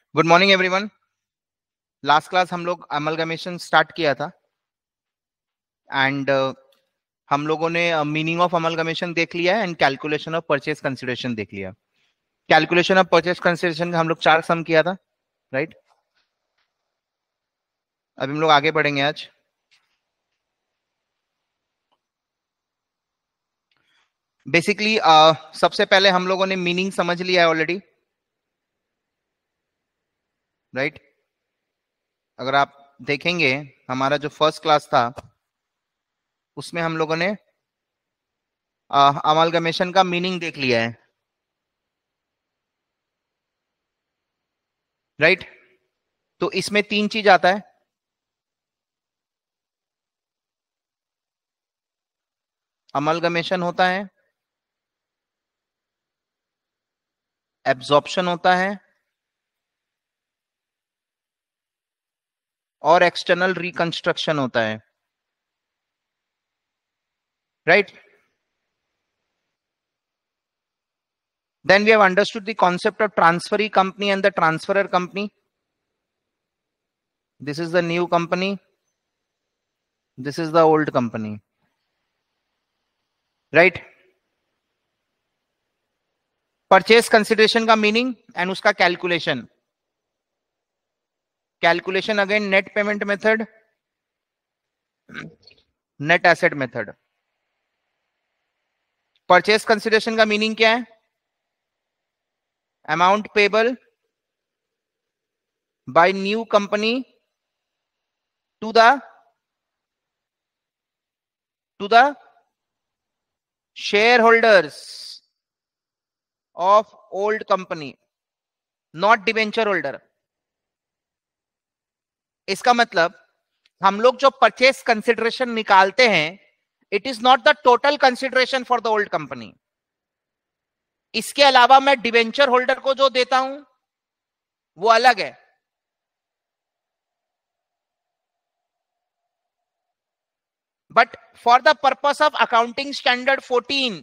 Good morning everyone. Last class हम लोग amalgamation start किया था एंड हम लोगों ने मीनिंग ऑफ अमलगमेशन देख लिया है and calculation of purchase consideration देख लिया। कैलकुलेशन ऑफ परचेज कंसिडरेशन का हम लोग 4 सम किया था, राइट। अभी हम लोग आगे बढ़ेंगे आज। बेसिकली सबसे पहले हम लोगों ने मीनिंग समझ लिया है ऑलरेडी, राइट। अगर आप देखेंगे हमारा जो फर्स्ट क्लास था उसमें हम लोगों ने अमलगमेशन का मीनिंग देख लिया है, राइट। तो इसमें 3 चीज आता है। अमलगमेशन होता है, एब्जॉर्प्शन होता है और एक्सटर्नल रिकंस्ट्रक्शन होता है, right. Then we have understood the concept of transferee company and the transferor company. This is the new company, this is the old company, right. Purchase consideration का meaning and उसका calculation. Calculation again net payment method, net asset method. Purchase consideration का meaning क्या है? Amount payable by new company to the share holders of old company, not debenture holder. इसका मतलब हम लोग जो परचेज कंसिडरेशन निकालते हैं, it is not the total consideration for the old company. इसके अलावा मैं डिवेंचर होल्डर को जो देता हूं वो अलग है। But for the purpose of accounting standard 14,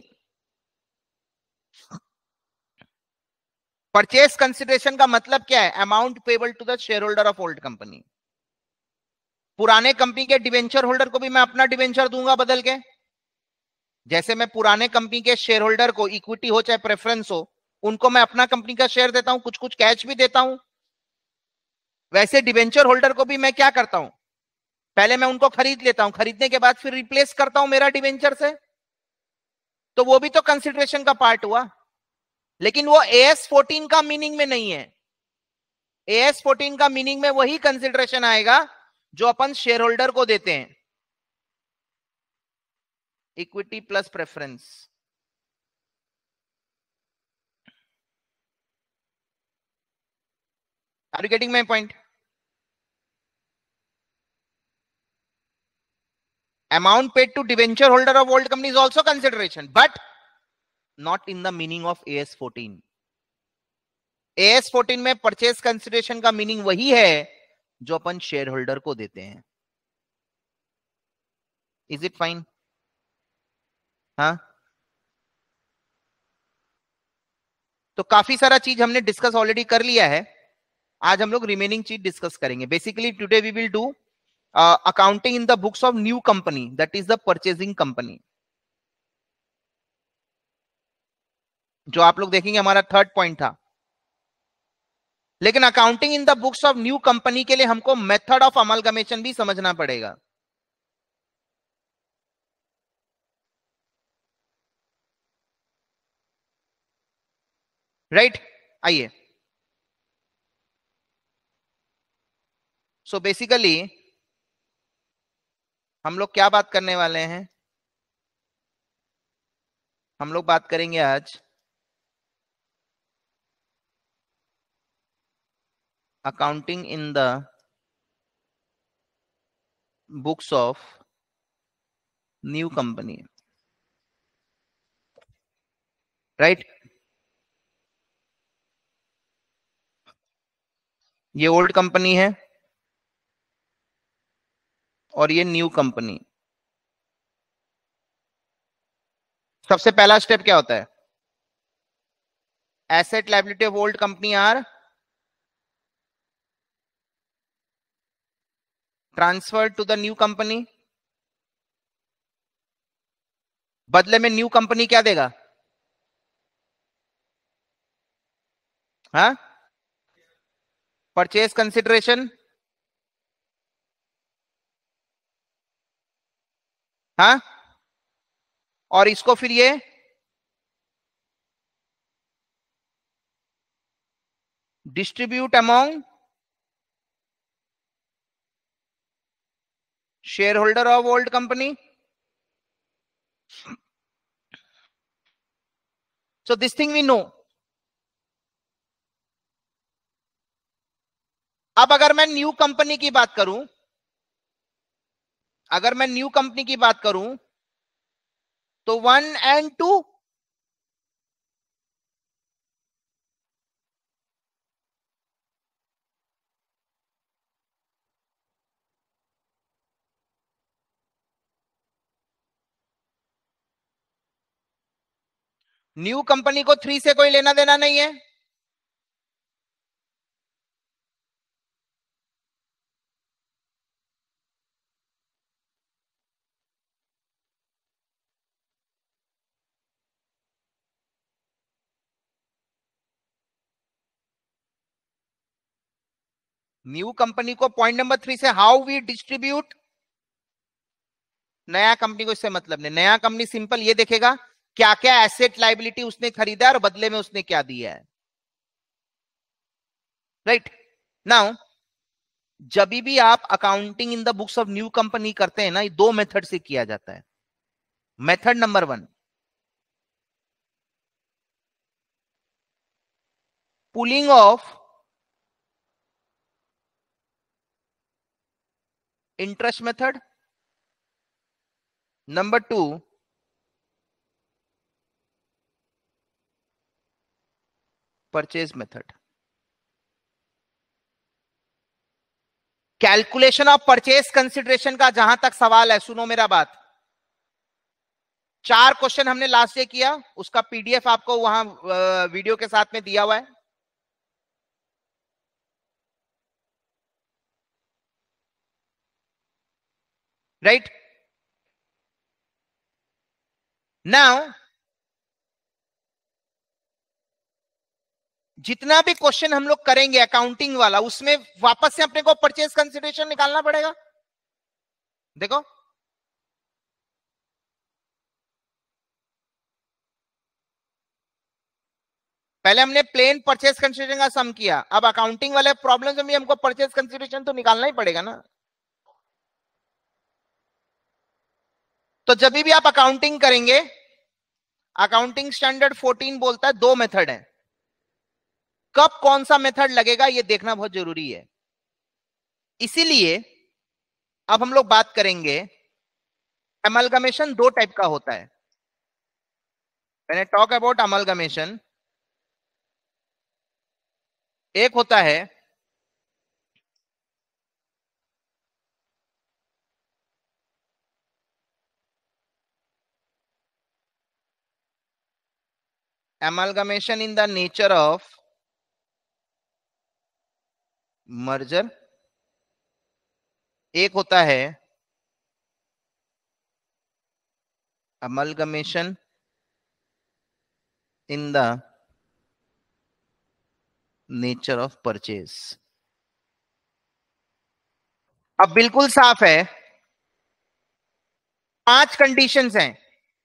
purchase consideration का मतलब क्या है? Amount payable to the share holder of old company. पुराने कंपनी के डिवेंचर होल्डर को भी मैं अपना डिवेंचर दूंगा बदल के। जैसे मैं पुराने कंपनी के शेयर होल्डर को इक्विटी हो चाहे प्रेफरेंस हो, उनको मैं अपना कंपनी का शेयर देता हूं, कुछ कुछ कैश भी देता हूं। वैसे डिवेंचर होल्डर को भी मैं क्या करता हूं? पहले मैं उनको खरीद लेता हूं, खरीदने के बाद फिर रिप्लेस करता हूं मेरा डिवेंचर से। तो वो भी तो कंसिडरेशन का पार्ट हुआ, लेकिन वो AS14 का मीनिंग में नहीं है। AS14 का मीनिंग में वही कंसिडरेशन आएगा जो अपन शेयर होल्डर को देते हैं, equity plus preference. Are you getting my point? Amount paid to debenture holder of old company is also consideration, but not in the meaning of AS14. AS14 में purchase consideration का meaning वही है जो अपन share holder को देते हैं। Is it fine? हाँ, तो काफी सारा चीज हमने डिस्कस ऑलरेडी कर लिया है। आज हम लोग रिमेनिंग चीज डिस्कस करेंगे। Basically today we will do accounting in the books of new company, that is the purchasing company. जो आप लोग देखेंगे हमारा थर्ड पॉइंट था। लेकिन accounting in the books of new company के लिए हमको मेथड ऑफ अमलगमेशन भी समझना पड़ेगा, राइट। आइए, सो बेसिकली हम लोग क्या बात करने वाले हैं? हम लोग बात करेंगे आज accounting in the books of new company, right. ये ओल्ड कंपनी है और ये न्यू कंपनी। सबसे पहला स्टेप क्या होता है? Asset liability of old company are transfer to the new company, बदले में न्यू कंपनी क्या देगा? हाँ, परचेज कंसिडरेशन। हाँ, और इसको फिर ये distribute among share holder of old company. So this thing we know. अब अगर मैं न्यू कंपनी की बात करूं, अगर मैं न्यू कंपनी की बात करूं तो 1 और 2, न्यू कंपनी को 3 से कोई लेना देना नहीं है। न्यू कंपनी को पॉइंट नंबर 3 से हाउ वी डिस्ट्रीब्यूट, नया कंपनी को इससे मतलब नहीं। नया कंपनी सिंपल ये देखेगा क्या क्या एसेट लाइबिलिटी उसने खरीदा और बदले में उसने क्या दिया है। राइट नाउ, जब भी आप accounting in the books of new company करते हैं ना, ये 2 मेथड से किया जाता है। Method number 1, pooling of interest method. Number 2, purchase method. Calculation of purchase consideration का जहां तक सवाल है, सुनो मेरा बात। 4 क्वेश्चन हमने लास्ट डे किया, उसका पीडीएफ आपको वहां वीडियो के साथ में दिया हुआ है। राइट नाउ, जितना भी क्वेश्चन हम लोग करेंगे अकाउंटिंग वाला, उसमें वापस से अपने को परचेज कंसिडरेशन निकालना पड़ेगा। देखो, पहले हमने प्लेन परचेज कंसिडरेशन का सम किया, अब अकाउंटिंग वाले प्रॉब्लम में भी हमको परचेज कंसिडरेशन तो निकालना ही पड़ेगा ना। तो जब भी आप अकाउंटिंग करेंगे, अकाउंटिंग स्टैंडर्ड 14 बोलता है 2 मेथड है। कब कौन सा मेथड लगेगा ये देखना बहुत जरूरी है। इसीलिए अब हम लोग बात करेंगे, अमलगमेशन 2 टाइप का होता है। When I talk about amalgamation, एक होता है amalgamation in the nature of merger, एक होता है amalgamation in the nature of purchase। अब बिल्कुल साफ है, 5 कंडीशंस हैं।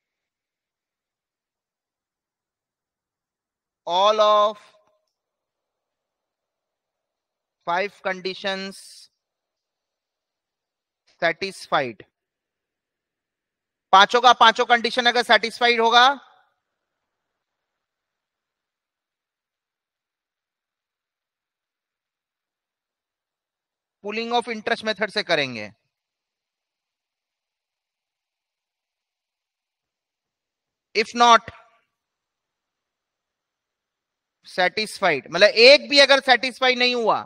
All of 5 conditions satisfied. पांचों का पांचों कंडीशन अगर सेटिस्फाइड होगा पुलिंग ऑफ इंटरेस्ट मेथड से करेंगे। इफ नॉट सेटिस्फाइड, मतलब एक भी अगर सेटिस्फाई नहीं हुआ,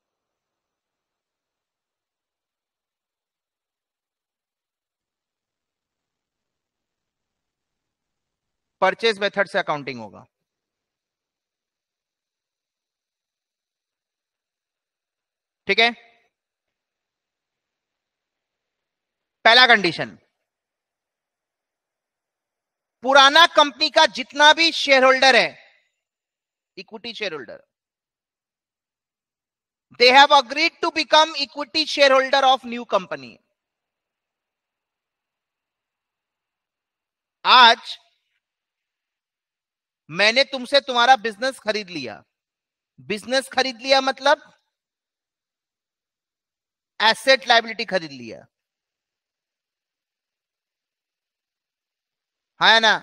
परचेज मेथड से अकाउंटिंग होगा। ठीक है, पहला कंडीशन, पुराना कंपनी का जितना भी शेयर होल्डर है, equity share holder, they have agreed to become equity shareholder of new company. आज मैंने तुमसे तुम्हारा बिजनेस खरीद लिया, बिजनेस खरीद लिया मतलब एसेट लायबिलिटी खरीद लिया, है ना?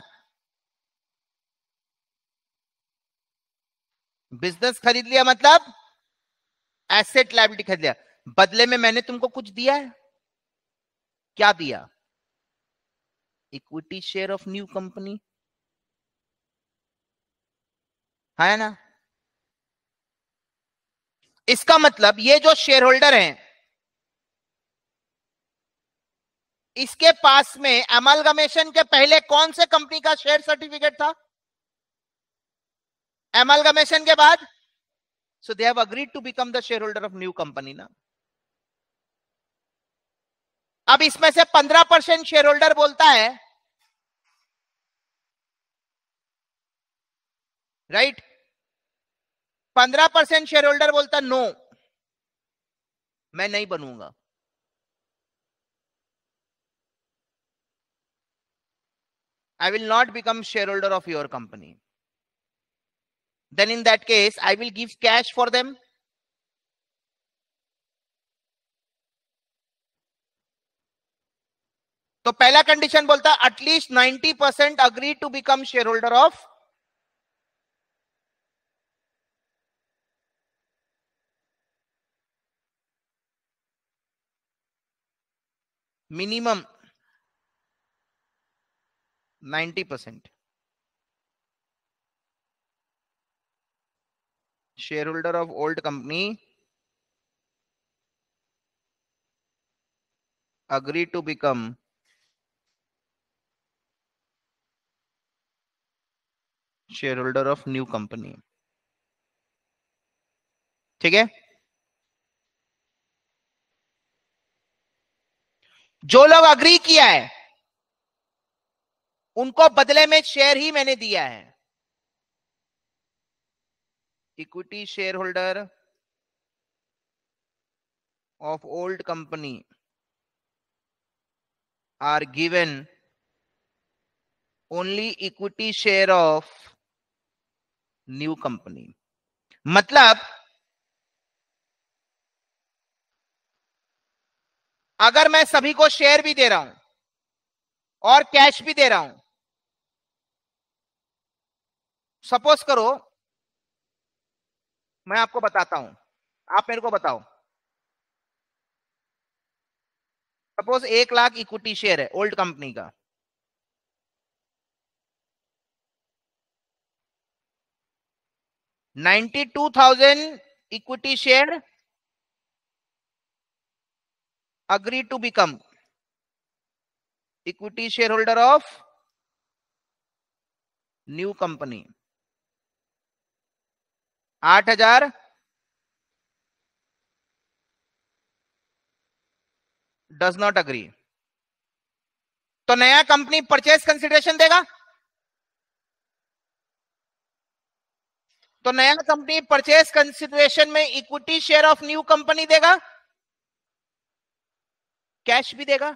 बिजनेस खरीद लिया मतलब एसेट लायबिलिटी खरीद लिया। बदले में मैंने तुमको कुछ दिया है, क्या दिया? Equity share of new company, है ना? इसका मतलब ये जो शेयर होल्डर हैं, इसके पास में एमलगमेशन के पहले कौन से कंपनी का शेयर सर्टिफिकेट था? एमलगमेशन के बाद, so they have agreed to become the shareholder of new company ना। अब इसमें से 15% शेयर होल्डर बोलता है, राइट, 15% शेयर होल्डर बोलता नो, मैं नहीं बनूंगा। I will not become shareholder of your company. Then in that case, I will give cash for them. तो पहला कंडीशन बोलता at least 90% agree to become share holder of, minimum 90% shareholder of old company agree to become shareholder of new company। ठीक है? जो लोग agree किया है उनको बदले में शेयर ही मैंने दिया है। Equity share holder of old company are given only equity share of new company। मतलब अगर मैं सभी को शेयर भी दे रहा हूं और कैश भी दे रहा हूं, सपोज करो, मैं आपको बताता हूं, आप मेरे को बताओ, सपोज 1 लाख इक्विटी शेयर है ओल्ड कंपनी का, 92,000 equity share agree to become equity share holder of new company. 8,000 does not agree, तो नया कंपनी परचेज कंसिडरेशन देगा? तो नया कंपनी परचेज कंसिडरेशन में equity share of new company देगा, कैश भी देगा।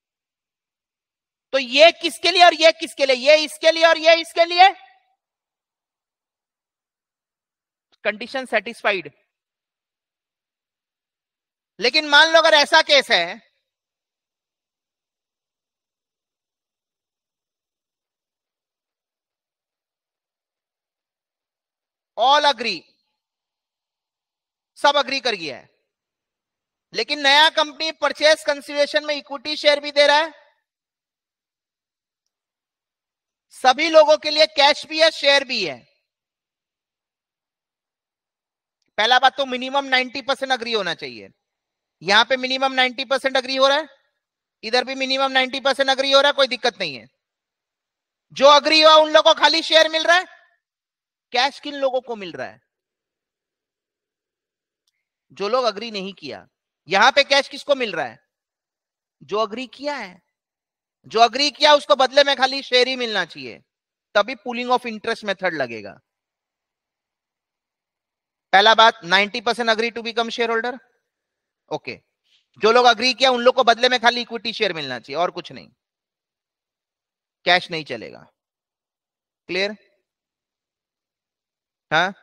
तो ये किसके लिए और ये किसके लिए? ये इसके लिए और ये इसके लिए। Condition satisfied. लेकिन मान लो अगर ऐसा केस है, ऑल अग्री, सब अग्री कर गया है, लेकिन नया कंपनी परचेज कंसिडरेशन में इक्विटी शेयर भी दे रहा है, सभी लोगों के लिए कैश भी है, शेयर भी है। पहला बात तो मिनिमम 90% अग्री होना चाहिए। यहां पे मिनिमम 90% अग्री हो रहा है, इधर भी मिनिमम 90% अग्री हो रहा है, कोई दिक्कत नहीं है। जो अग्री हुआ उन लोगों को खाली शेयर मिल रहा है, कैश किन लोगों को मिल रहा है? जो लोग अग्री नहीं किया। यहां पे कैश किसको मिल रहा है? जो अग्री किया है, जो अग्री किया उसको बदले में खाली शेयर ही मिलना चाहिए, तभी पुलिंग ऑफ इंटरेस्ट मेथड लगेगा। पहला बात, 90% agree to become share holder, okay. जो लोग अग्री किया उन लोग को बदले में खाली इक्विटी शेयर मिलना चाहिए और कुछ नहीं, कैश नहीं चलेगा। क्लियर? हाँ,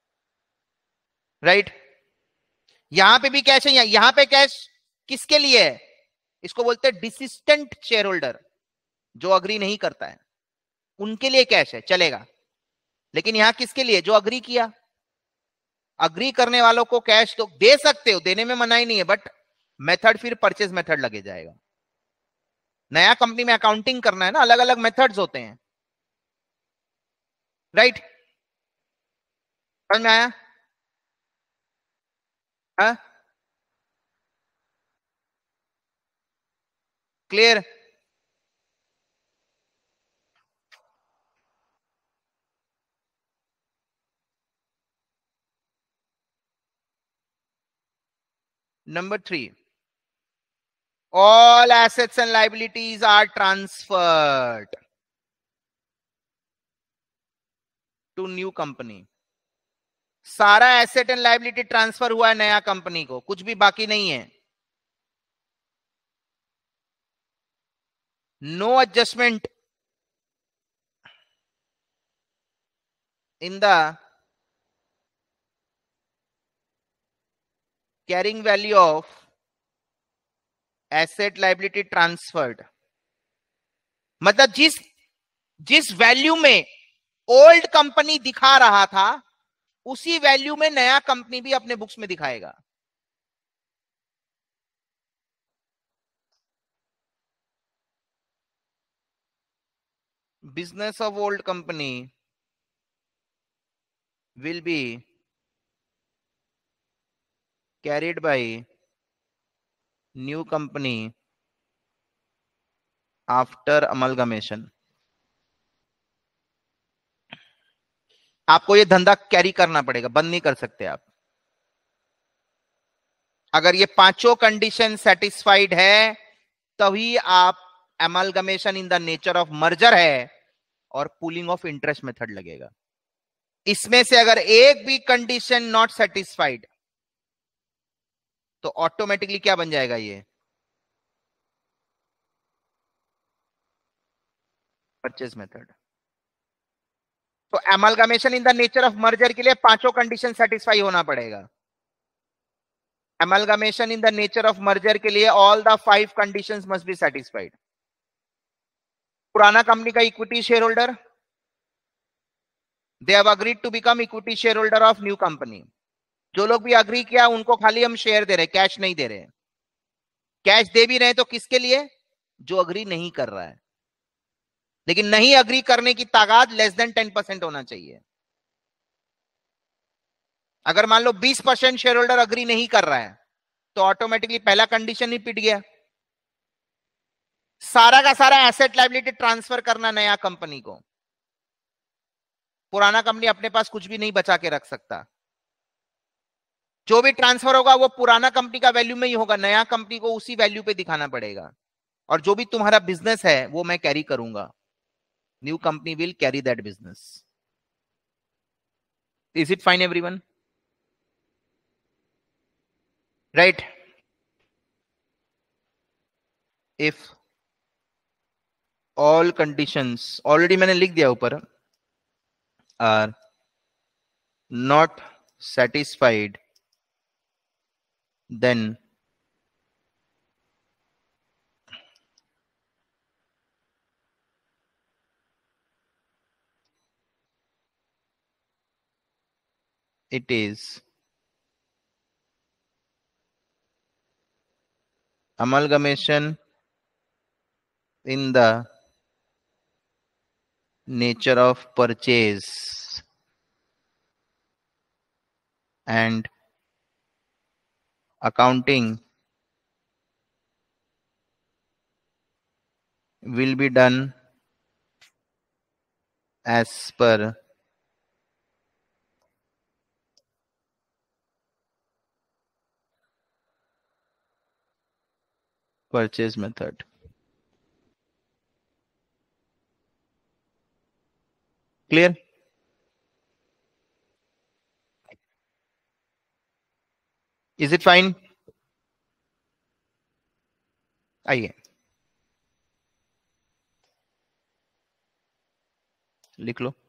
राइट। यहां पे भी कैश है, यहां पे कैश किसके लिए है? इसको बोलते हैं डिसिस्टेंट शेयर होल्डर, जो अग्री नहीं करता है उनके लिए कैश है, चलेगा। लेकिन यहां किसके लिए? जो अग्री किया। अग्री करने वालों को कैश तो दे सकते हो, देने में मनाही नहीं है, बट मेथड फिर परचेज मेथड लगे जाएगा। नया कंपनी में अकाउंटिंग करना है ना, अलग अलग मेथड्स होते हैं, राइट? समझ में आया? हाँ, clear? Number 3, all assets and liabilities are transferred to new company। सारा एसेट एंड लाइबिलिटी ट्रांसफर हुआ है नया कंपनी को, कुछ भी बाकी नहीं है। No adjustment in the carrying value of asset liability transferred, मतलब जिस जिस वैल्यू में ओल्ड कंपनी दिखा रहा था उसी वैल्यू में नया कंपनी भी अपने बुक्स में दिखाएगा। Business of old company will be carried by new company after amalgamation। आपको ये धंधा कैरी करना पड़ेगा, बंद नहीं कर सकते आप। अगर ये पांचों कंडीशन सेटिस्फाइड है तभी आप amalgamation in the nature of merger है और पूलिंग ऑफ इंटरेस्ट मेथड लगेगा। इसमें से अगर एक भी कंडीशन नॉट सेटिस्फाइड तो ऑटोमेटिकली क्या बन जाएगा? ये परचेज मेथड। तो amalgamation in the nature of merger के लिए पांचों कंडीशन सेटिस्फाई होना पड़ेगा। amalgamation in the nature of merger के लिए all the 5 conditions must be satisfied। पुराना कंपनी का equity share holder, they have agreed to become equity shareholder of new company। जो लोग भी अग्री किया उनको खाली हम शेयर दे रहे, कैश नहीं दे रहे। कैश दे भी रहे तो किसके लिए? जो अग्री नहीं कर रहा है। लेकिन नहीं अग्री करने की तादाद लेस देन 10% होना चाहिए। अगर मान लो 20% शेयर होल्डर अग्री नहीं कर रहा है तो ऑटोमेटिकली पहला कंडीशन ही पिट गया। सारा का सारा एसेट लायबिलिटी ट्रांसफर करना नया कंपनी को। पुराना कंपनी अपने पास कुछ भी नहीं बचा के रख सकता। जो भी ट्रांसफर होगा वो पुराना कंपनी का वैल्यू में ही होगा, नया कंपनी को उसी वैल्यू पे दिखाना पड़ेगा। और जो भी तुम्हारा बिजनेस है वो मैं कैरी करूंगा, new company will carry that business. Is it fine everyone? Right? If all conditions, already मैंने लिख दिया ऊपर, are not satisfied then it is amalgamation in the nature of purchase and accounting will be done as per purchase method. Clear? Is it fine? आइए लिख लो।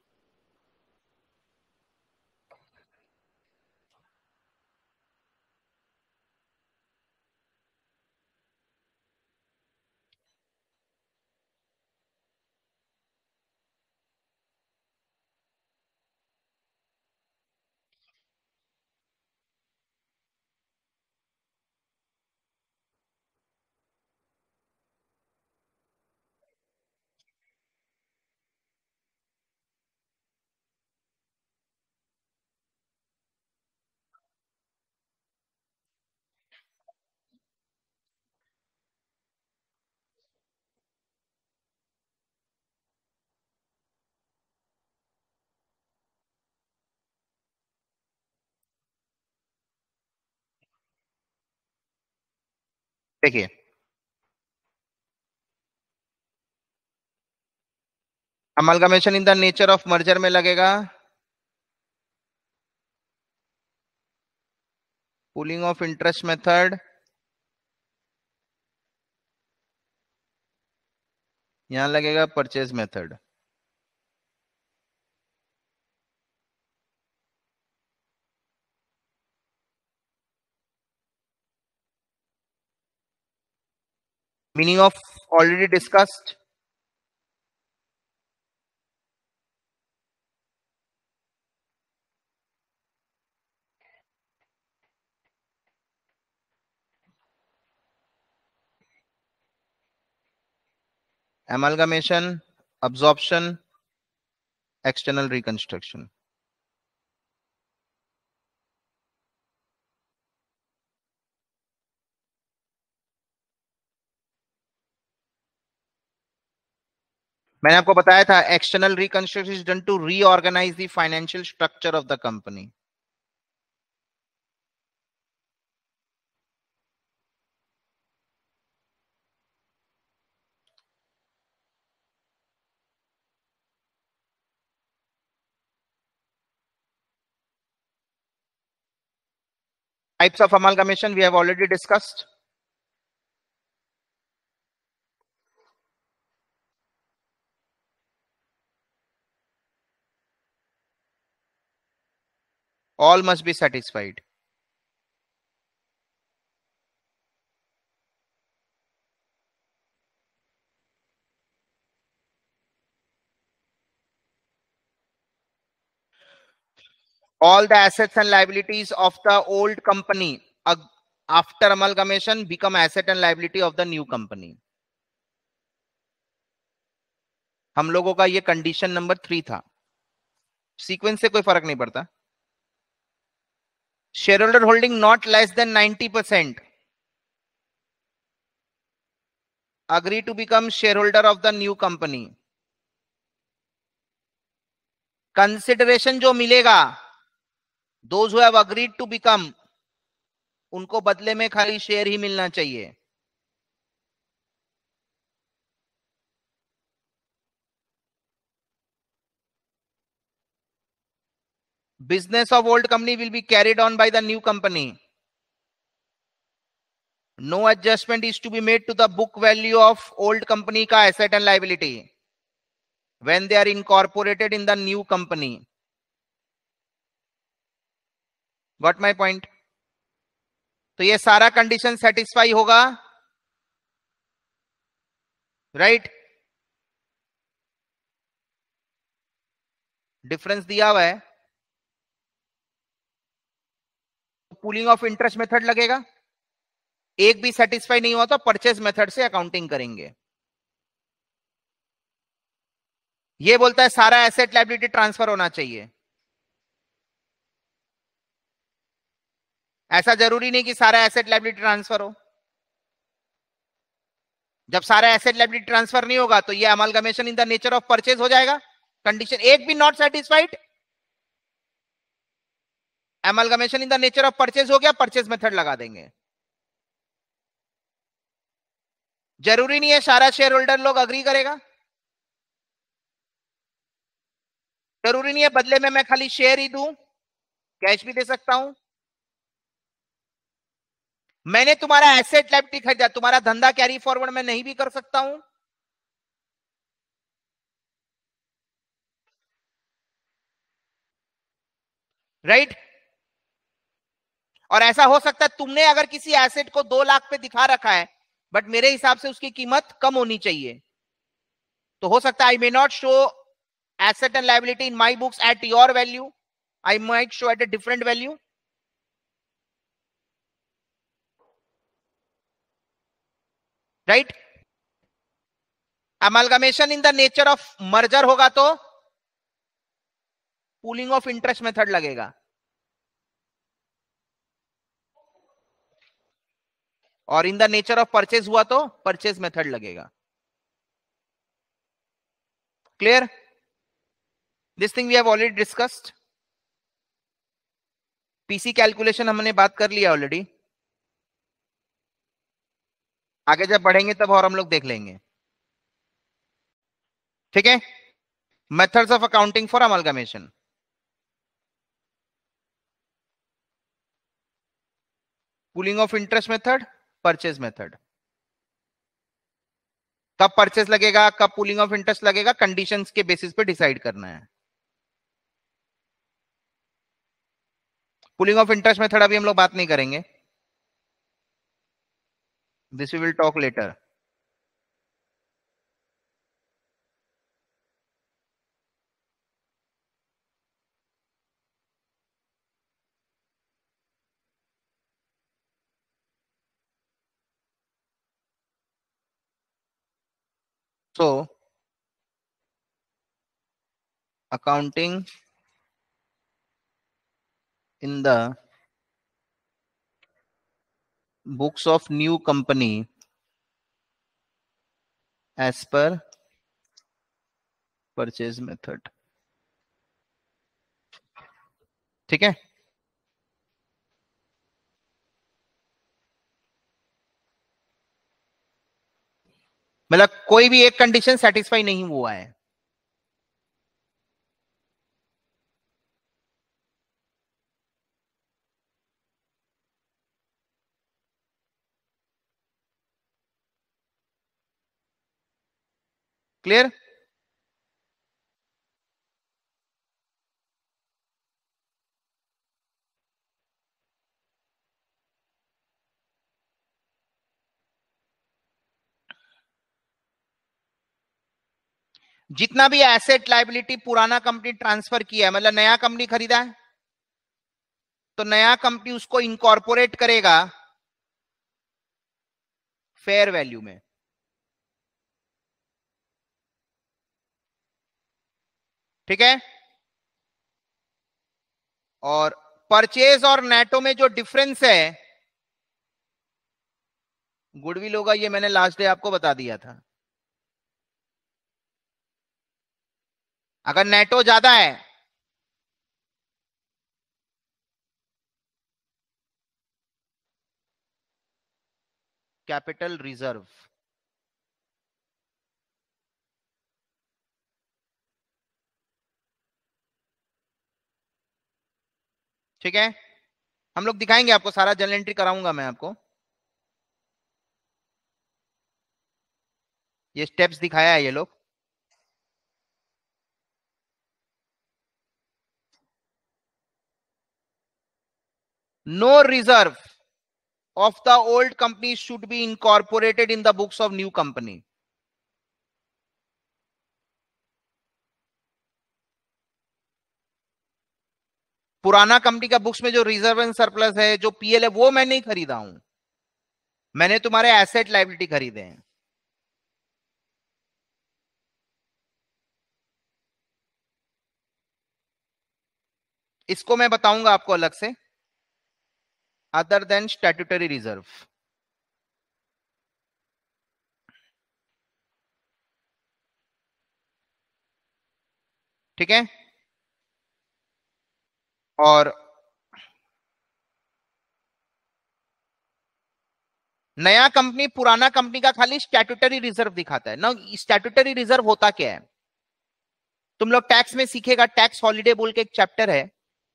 देखिए, amalgamation in the nature of merger में लगेगा pooling of interest method, यहां लगेगा purchase method. Meaning of already discussed. amalgamation, absorption, external reconstruction। मैंने आपको बताया था external reconstruction is done to reorganise the financial structure of the company. Types of amalgamation we have already discussed. All must be satisfied. All the assets and liabilities of the old company after amalgamation become asset and liability of the new company. हम लोगों का ये condition number 3 था। Sequence से कोई फर्क नहीं पड़ता। Share holder holding not less than 90% agree to become shareholder of the new company। Consideration जो मिलेगा those who have agreed to become, उनको बदले में खाली शेयर ही मिलना चाहिए। Business of old company will be carried on by the new company. No adjustment is to be made to the book value of old company का asset and liability when they are incorporated in the new company. Got my point? तो ये सारा condition satisfy होगा, right? Difference दिया हुआ है। Pooling of interest method लगेगा। एक भी सेटिस्फाई नहीं हुआ तो परचेज मेथड से अकाउंटिंग करेंगे। ये बोलता है सारा एसेट लायबिलिटी ट्रांसफर होना चाहिए। ऐसा जरूरी नहीं कि सारा एसेट लायबिलिटी ट्रांसफर हो। जब सारा एसेट लायबिलिटी ट्रांसफर नहीं होगा तो ये amalgamation in the nature of purchase हो जाएगा। कंडीशन एक भी not satisfied, amalgamation in the nature of purchase हो गया, परचेज मेथड लगा देंगे। जरूरी नहीं है सारा शेयर होल्डर लोग अग्री करेगा, जरूरी नहीं है बदले में मैं खाली शेयर ही दूं, कैश भी दे सकता हूं। मैंने तुम्हारा एसेट लायबिलिटी खरीदा, तुम्हारा धंधा कैरी फॉरवर्ड मैं नहीं भी कर सकता हूं। राइट। और ऐसा हो सकता है तुमने अगर किसी एसेट को 2 लाख पे दिखा रखा है, बट मेरे हिसाब से उसकी कीमत कम होनी चाहिए, तो हो सकता है I may not show asset and liability in my books at your value, I might show at a different value. Right. Amalgamation in the nature of merger होगा तो पूलिंग ऑफ इंटरेस्ट मेथड लगेगा, और in the nature of purchase हुआ तो purchase method लगेगा। Clear? This thing we have already discussed. PC calculation हमने बात कर लिया ऑलरेडी, आगे जब बढ़ेंगे तब और हम लोग देख लेंगे। ठीक है। Methods of accounting for amalgamation. Pooling of interest method, purchase method. कब परचेज लगेगा, कब पूलिंग ऑफ इंटरेस्ट लगेगा, कंडीशंस के बेसिस पे डिसाइड करना है। पूलिंग ऑफ इंटरेस्ट मेथड अभी हम लोग बात नहीं करेंगे, this we will talk later. So accounting in the books of new company as per purchase method। ठीक है। मतलब कोई भी एक कंडीशन सेटिस्फाई नहीं हुआ है। क्लियर? जितना भी एसेट लायबिलिटी पुराना कंपनी ट्रांसफर किया है, मतलब नया कंपनी खरीदा है, तो नया कंपनी उसको इंकॉर्पोरेट करेगा फेयर वैल्यू में। ठीक है। और परचेज और नेटो में जो डिफरेंस है, गुडविल होगा, ये मैंने लास्ट डे आपको बता दिया था। अगर नेटो ज्यादा है कैपिटल रिजर्व। ठीक है। हम लोग दिखाएंगे आपको, सारा जर्नल एंट्री कराऊंगा मैं आपको, ये स्टेप्स दिखाया है ये लोग। No reserve of the old company should be incorporated in the books of new company। पुराना कंपनी का बुक्स में जो रिजर्व एंड सरप्लस है, जो पीएल है, वो मैं नहीं खरीदा हूं, मैंने तुम्हारे एसेट लायबिलिटी खरीदे हैं। इसको मैं बताऊंगा आपको अलग से, अदर देन स्टैट्यूटरी रिजर्व। ठीक है। और नया कंपनी पुराना कंपनी का खाली स्टैट्यूटरी रिजर्व दिखाता है ना। स्टैट्यूटरी रिजर्व होता क्या है, तुम लोग टैक्स में सीखेगा, टैक्स हॉलिडे बोल के एक चैप्टर है।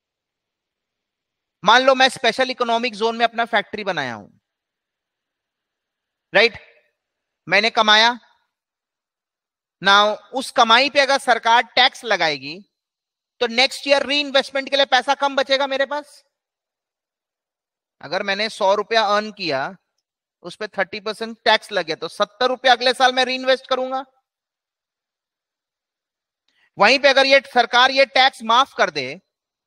मान लो मैं स्पेशल इकोनॉमिक जोन में अपना फैक्ट्री बनाया हूं, राइट, मैंने कमाया ना, उस कमाई पे अगर सरकार टैक्स लगाएगी तो नेक्स्ट ईयर री इन्वेस्टमेंट के लिए पैसा कम बचेगा मेरे पास। अगर मैंने 100 रुपया अर्न किया, उस पर 30% टैक्स लगे, तो 70 रुपया अगले साल मैं री इन्वेस्ट करूंगा। वहीं पे अगर ये सरकार ये टैक्स माफ कर दे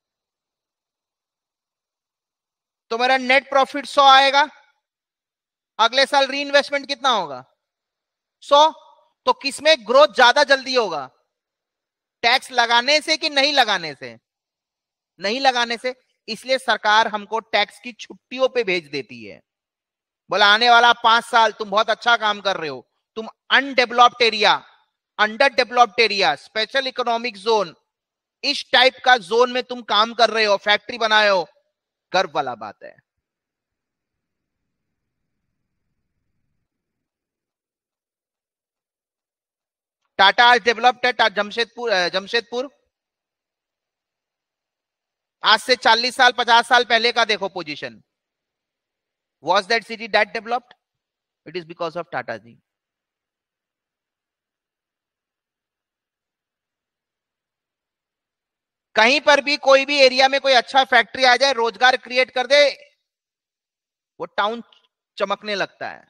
तो मेरा नेट प्रॉफिट 100 आएगा, अगले साल री इन्वेस्टमेंट कितना होगा 100। तो किसमें ग्रोथ ज्यादा जल्दी होगा, टैक्स लगाने से कि नहीं लगाने से? नहीं लगाने से। इसलिए सरकार हमको टैक्स की छुट्टियों पे भेज देती है, बोला आने वाला 5 साल तुम बहुत अच्छा काम कर रहे हो, तुम undeveloped area, under developed area, special economic zone, इस टाइप का जोन में तुम काम कर रहे हो, फैक्ट्री बनाए हो, गर्व वाला बात है। टाटा आज डेवलप्ड है, जमशेदपुर आज से 40 साल 50 साल पहले का देखो position, was that city that developed? It is because of Tata ji. कहीं पर भी कोई भी एरिया में कोई अच्छा फैक्ट्री आ जाए, रोजगार क्रिएट कर दे, वो टाउन चमकने लगता है।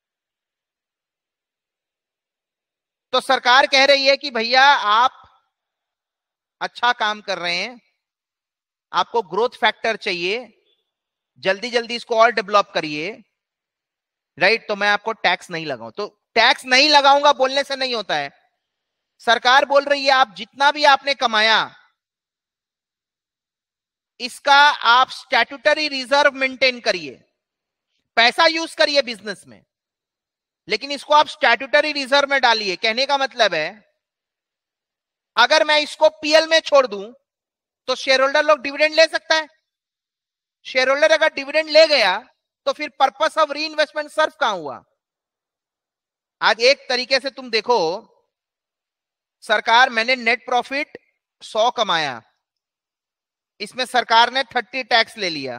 तो सरकार कह रही है कि भैया आप अच्छा काम कर रहे हैं, आपको ग्रोथ फैक्टर चाहिए, जल्दी जल्दी इसको और डेवलप करिए, राइट, तो मैं आपको टैक्स नहीं लगाऊं। तो टैक्स नहीं लगाऊंगा बोलने से नहीं होता है, सरकार बोल रही है आप जितना भी आपने कमाया इसका आप स्टैट्यूटरी रिजर्व मेंटेन करिए, पैसा यूज करिए बिजनेस में, लेकिन इसको आप स्टैट्यूटरी रिजर्व में डालिए। कहने का मतलब है अगर मैं इसको पीएल में छोड़ दूं तो शेयर होल्डर लोग डिविडेंड ले सकता है। शेयर होल्डर अगर डिविडेंड ले गया तो फिर purpose of reinvestment serve कहां हुआ? आज एक तरीके से तुम देखो, सरकार, मैंने नेट प्रॉफिट 100 कमाया, इसमें सरकार ने 30 टैक्स ले लिया,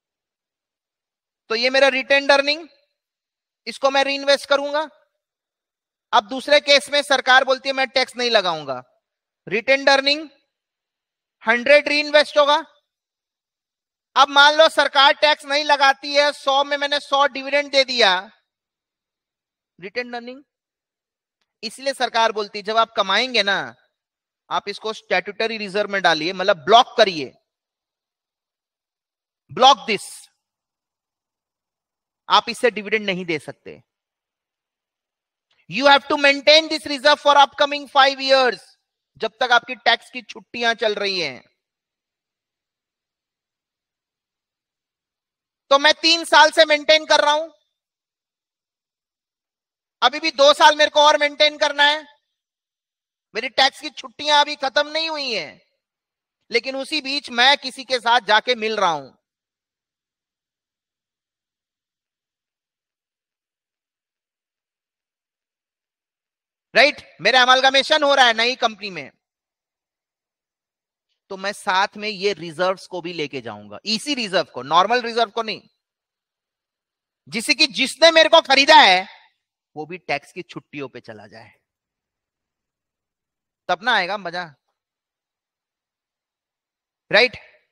तो ये मेरा रिटेन अर्निंग, इसको मैं री इन्वेस्ट करूंगा। अब दूसरे केस में सरकार बोलती है मैं टैक्स नहीं लगाऊंगा, रिटेन अर्निंग 100 री इन्वेस्ट होगा। अब मान लो सरकार टैक्स नहीं लगाती है, 100 में मैंने 100 डिविडेंड दे दिया, रिटेन अर्निंग। इसलिए सरकार बोलती है जब आप कमाएंगे ना, आप इसको स्टैट्यूटरी रिजर्व में डालिए, मतलब ब्लॉक करिए, ब्लॉक दिस, आप इससे डिविडेंड नहीं दे सकते। You have to maintain this reserve for upcoming 5 years, जब तक आपकी टैक्स की छुट्टियां चल रही हैं। तो मैं 3 साल से मेंटेन कर रहा हूं, अभी भी 2 साल मेरे को और मेंटेन करना है, मेरी टैक्स की छुट्टियां अभी खत्म नहीं हुई हैं, लेकिन उसी बीच मैं किसी के साथ जाके मिल रहा हूं। राइट, मेरा अमालगमेशन हो रहा है नई कंपनी में, तो मैं साथ में ये रिजर्व्स को भी लेके जाऊंगा, इसी रिजर्व को, नॉर्मल रिजर्व को नहीं, जिससे कि जिसने मेरे को खरीदा है वो भी टैक्स की छुट्टियों पे चला जाए, तब ना आएगा मजा। राइट,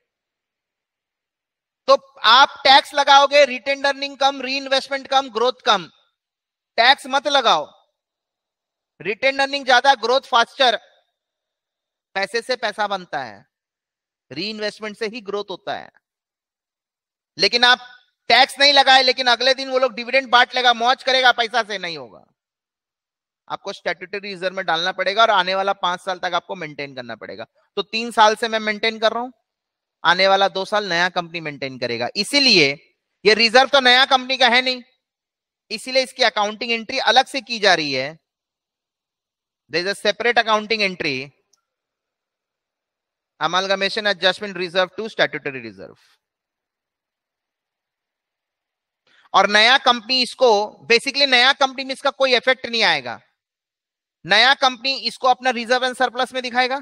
तो आप टैक्स लगाओगे, रिटेन अर्निंग कम, री इन्वेस्टमेंट कम, ग्रोथ कम। टैक्स मत लगाओ, रिटेन अर्निंग ज्यादा, ग्रोथ फास्टर। पैसे से पैसा बनता है, री इन्वेस्टमेंट से ही ग्रोथ होता है। लेकिन आप टैक्स नहीं लगाए, लेकिन अगले दिन वो लोग डिविडेंड बांट लेगा, मौज करेगा, पैसा से नहीं होगा। आपको स्टैट्यूटरी रिजर्व में डालना पड़ेगा और आने वाला 5 साल तक आपको मेंटेन करना पड़ेगा। तो 3 साल से मैं मेंटेन कर रहा हूं, आने वाला 2 साल नया कंपनी मेंटेन करेगा। इसीलिए ये रिजर्व तो नया कंपनी का है नहीं, इसीलिए इसकी अकाउंटिंग एंट्री अलग से की जा रही है। There is a separate accounting entry, amalgamation adjustment reserve to statutory reserve. और नया कंपनी इसको, बेसिकली नया कंपनी में इसका कोई इफेक्ट नहीं आएगा। नया कंपनी इसको अपना रिजर्व एंड सरप्लस में दिखाएगा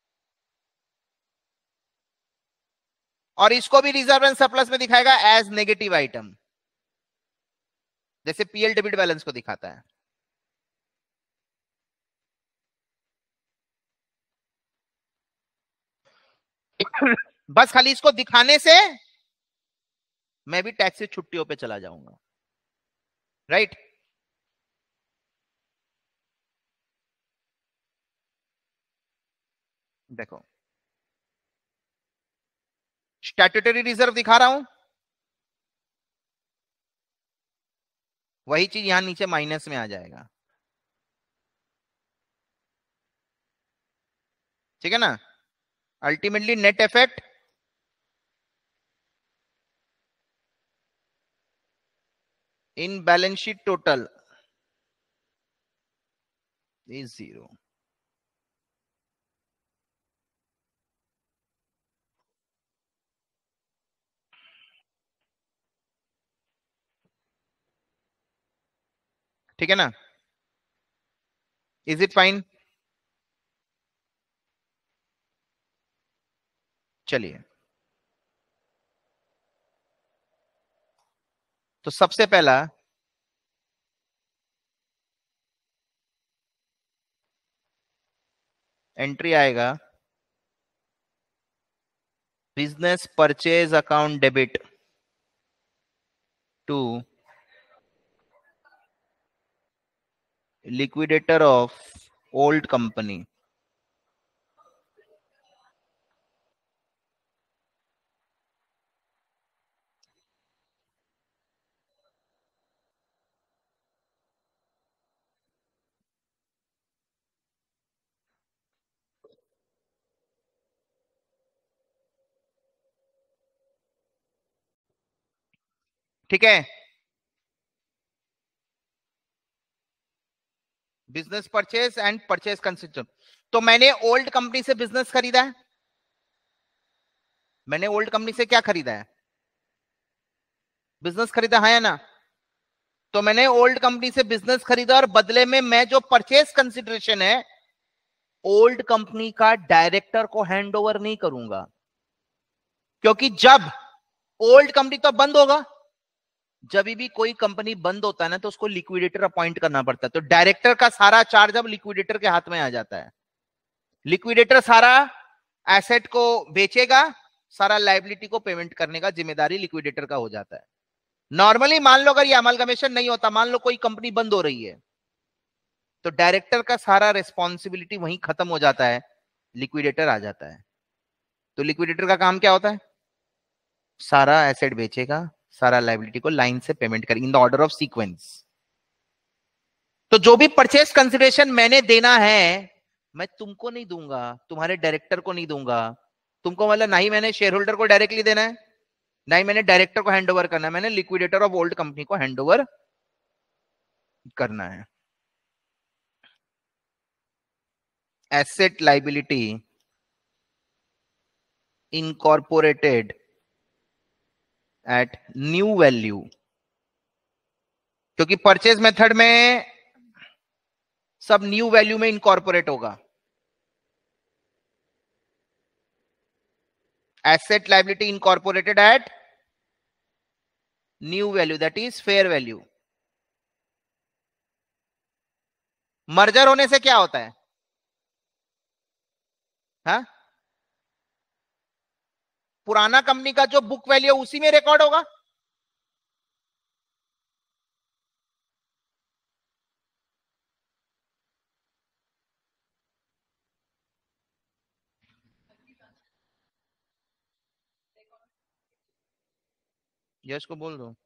और इसको भी रिजर्व एंड सरप्लस में दिखाएगा एज नेगेटिव आइटम, जैसे पीएल डेबिट बैलेंस को दिखाता है। बस खाली इसको दिखाने से मैं भी टैक्स से छुट्टियों पे चला जाऊंगा, राइट? देखो स्टैट्यूटरी रिजर्व दिखा रहा हूं, वही चीज यहां नीचे माइनस में आ जाएगा, ठीक है ना? Ultimately net effect in balance sheet total is 0। ठीक है ना? Is it fine? चलिए, तो सबसे पहला एंट्री आएगा business purchase account debit to liquidator of old company. ठीक है, business purchase and purchase consideration. तो मैंने ओल्ड कंपनी से बिजनेस खरीदा है, मैंने ओल्ड कंपनी से क्या खरीदा है? बिजनेस खरीदा है ना? तो मैंने ओल्ड कंपनी से बिजनेस खरीदा और बदले में मैं जो परचेज कंसिडरेशन है ओल्ड कंपनी का डायरेक्टर को हैंड ओवर नहीं करूंगा, क्योंकि जब ओल्ड कंपनी तो बंद होगा, जब भी कोई कंपनी बंद होता है ना तो उसको लिक्विडेटर अपॉइंट करना पड़ता है, तो डायरेक्टर का सारा चार्ज अब लिक्विडेटर के हाथ में आ जाता है। लिक्विडेटर सारा एसेट को बेचेगा, सारा लायबिलिटी को पेमेंट करने का जिम्मेदारी लिक्विडेटर का हो जाता है। नॉर्मली मान लो अगर ये अमलगमेशन नहीं होता, मान लो कोई कंपनी बंद हो रही है, तो डायरेक्टर का सारा रिस्पॉन्सिबिलिटी वहीं खत्म हो जाता है, लिक्विडेटर आ जाता है। तो लिक्विडेटर का काम क्या होता है? सारा एसेट बेचेगा, सारा लायबिलिटी को लाइन से पेमेंट करेगा in the order of sequence. तो जो भी परचेस कंसिडरेशन मैंने देना है मैं तुमको नहीं दूंगा, तुम्हारे डायरेक्टर को नहीं दूंगा। तुमको मतलब ना ही मैंने शेयर होल्डर को डायरेक्टली देना है, ना ही मैंने डायरेक्टर को हैंडओवर करना है, मैंने लिक्विडेटर ऑफ ओल्ड कंपनी को हैंडओवर करना है। Asset liability incorporated at new value, क्योंकि परचेज मेथड में सब न्यू वैल्यू में इनकॉर्पोरेट होगा। Asset liability incorporated at new value, that is fair value. Merger होने से क्या होता है? हाँ, पुराना कंपनी का जो बुक वैल्यू उसी में रिकॉर्ड होगा। यश को बोल दो।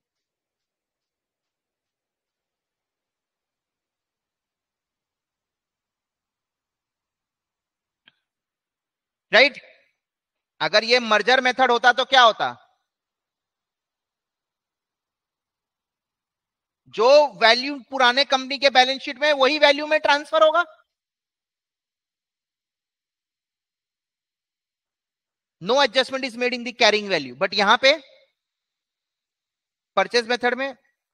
राइट, अगर ये मर्जर मेथड होता तो क्या होता? जो वैल्यू पुराने कंपनी के बैलेंस शीट में वही वैल्यू में ट्रांसफर होगा। No adjustment is made in the carrying value, but यहां पे परचेज मेथड में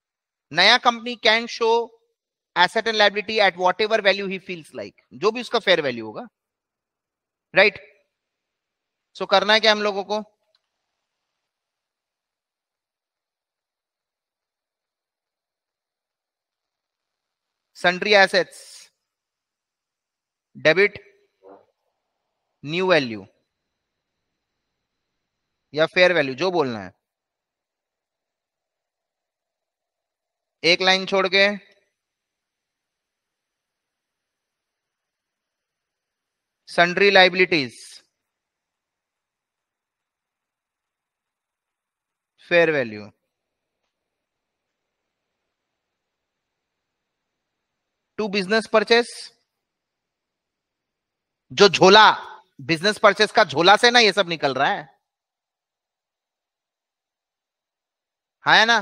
नया company can show asset and liability at whatever value he feels like, जो भी उसका फेयर वैल्यू होगा, राइट। सो करना है क्या हम लोगों को? Sundry assets, debit new value या फेयर वैल्यू, जो बोलना है, एक लाइन छोड़ के sundry liabilities fair value, to business purchase, जो झोला बिजनेस परचेस का झोला से ना ये सब निकल रहा है, हाँ है ना,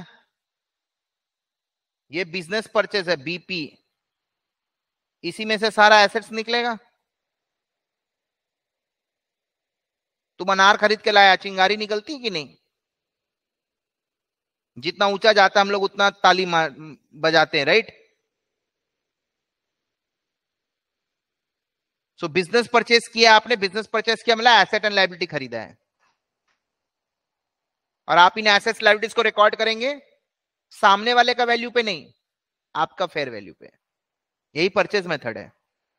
ये बिजनेस परचेस है बीपी, इसी में से सारा एसेट्स निकलेगा। तुम अनार खरीद के लाया, चिंगारी निकलती कि नहीं? जितना ऊंचा जाता है हम लोग उतना ताली बजाते हैं, राइट। सो बिजनेस परचेस किया आपने, बिजनेस परचेस किया मतलब एसेट एंड लायबिलिटी खरीदा है, और आप इन एसेट्स लायबिलिटीज को रिकॉर्ड करेंगे सामने वाले का वैल्यू पे नहीं, आपका फेयर वैल्यू पे। यही परचेज मेथड है।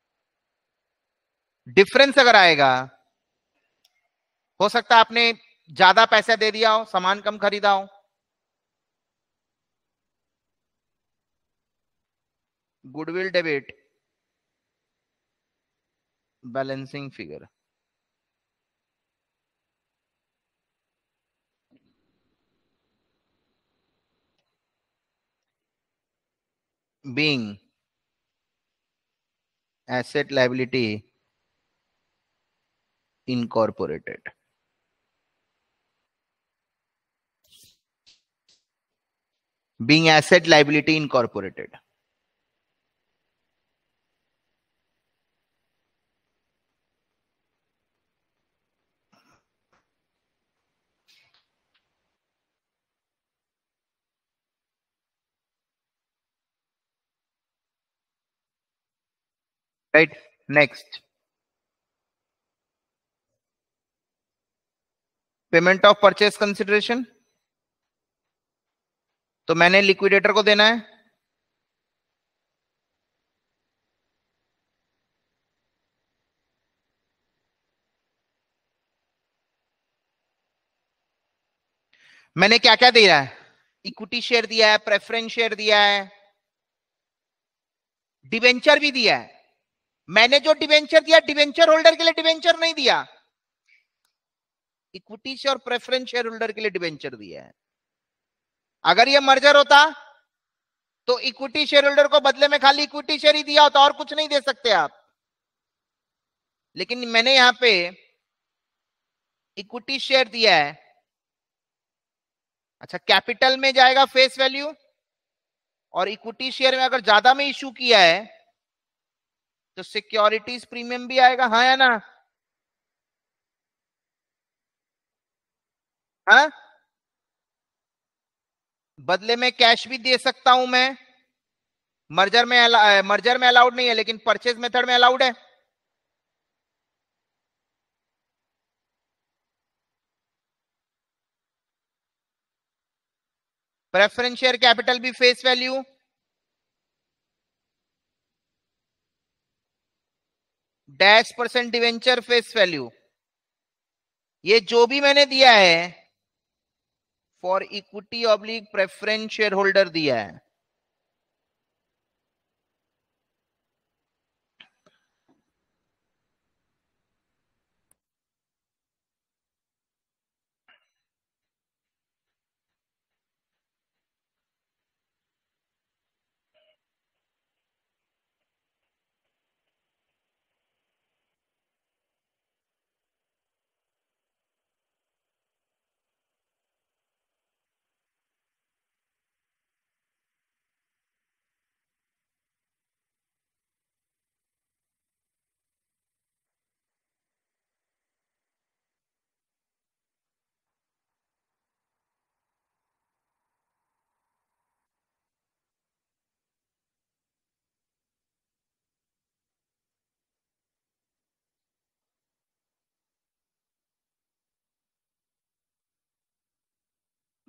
डिफरेंस अगर आएगा, हो सकता है आपने ज्यादा पैसा दे दिया हो, सामान कम खरीदा हो, goodwill debit balancing figure, being asset liability incorporated, being asset liability incorporated. Right, next, payment of purchase consideration, तो मैंने लिक्विडेटर को देना है, मैंने क्या क्या दिया है, इक्विटी शेयर दिया है, प्रेफरेंस शेयर दिया है, डिवेंचर भी दिया है। मैंने जो डिवेंचर दिया डिवेंचर होल्डर के लिए डिवेंचर नहीं दिया, इक्विटी शेयर और प्रेफरेंस शेयर होल्डर के लिए डिवेंचर दिया है। अगर ये मर्जर होता तो इक्विटी शेयर होल्डर को बदले में खाली इक्विटी शेयर ही दिया होता, और कुछ नहीं दे सकते आप। लेकिन मैंने यहां पे इक्विटी शेयर दिया है। अच्छा, कैपिटल में जाएगा फेस वैल्यू, और इक्विटी शेयर में अगर ज्यादा में इशू किया है तो सिक्योरिटीज प्रीमियम भी आएगा, हाँ या ना? हाँ, बदले में कैश भी दे सकता हूं मैं, मर्जर में अलाउड नहीं है लेकिन परचेज मेथड में अलाउड है। प्रेफरेंस शेयर कैपिटल भी face value, -% debenture face value, ये जो भी मैंने दिया है for equity oblique preference share holder दिया है।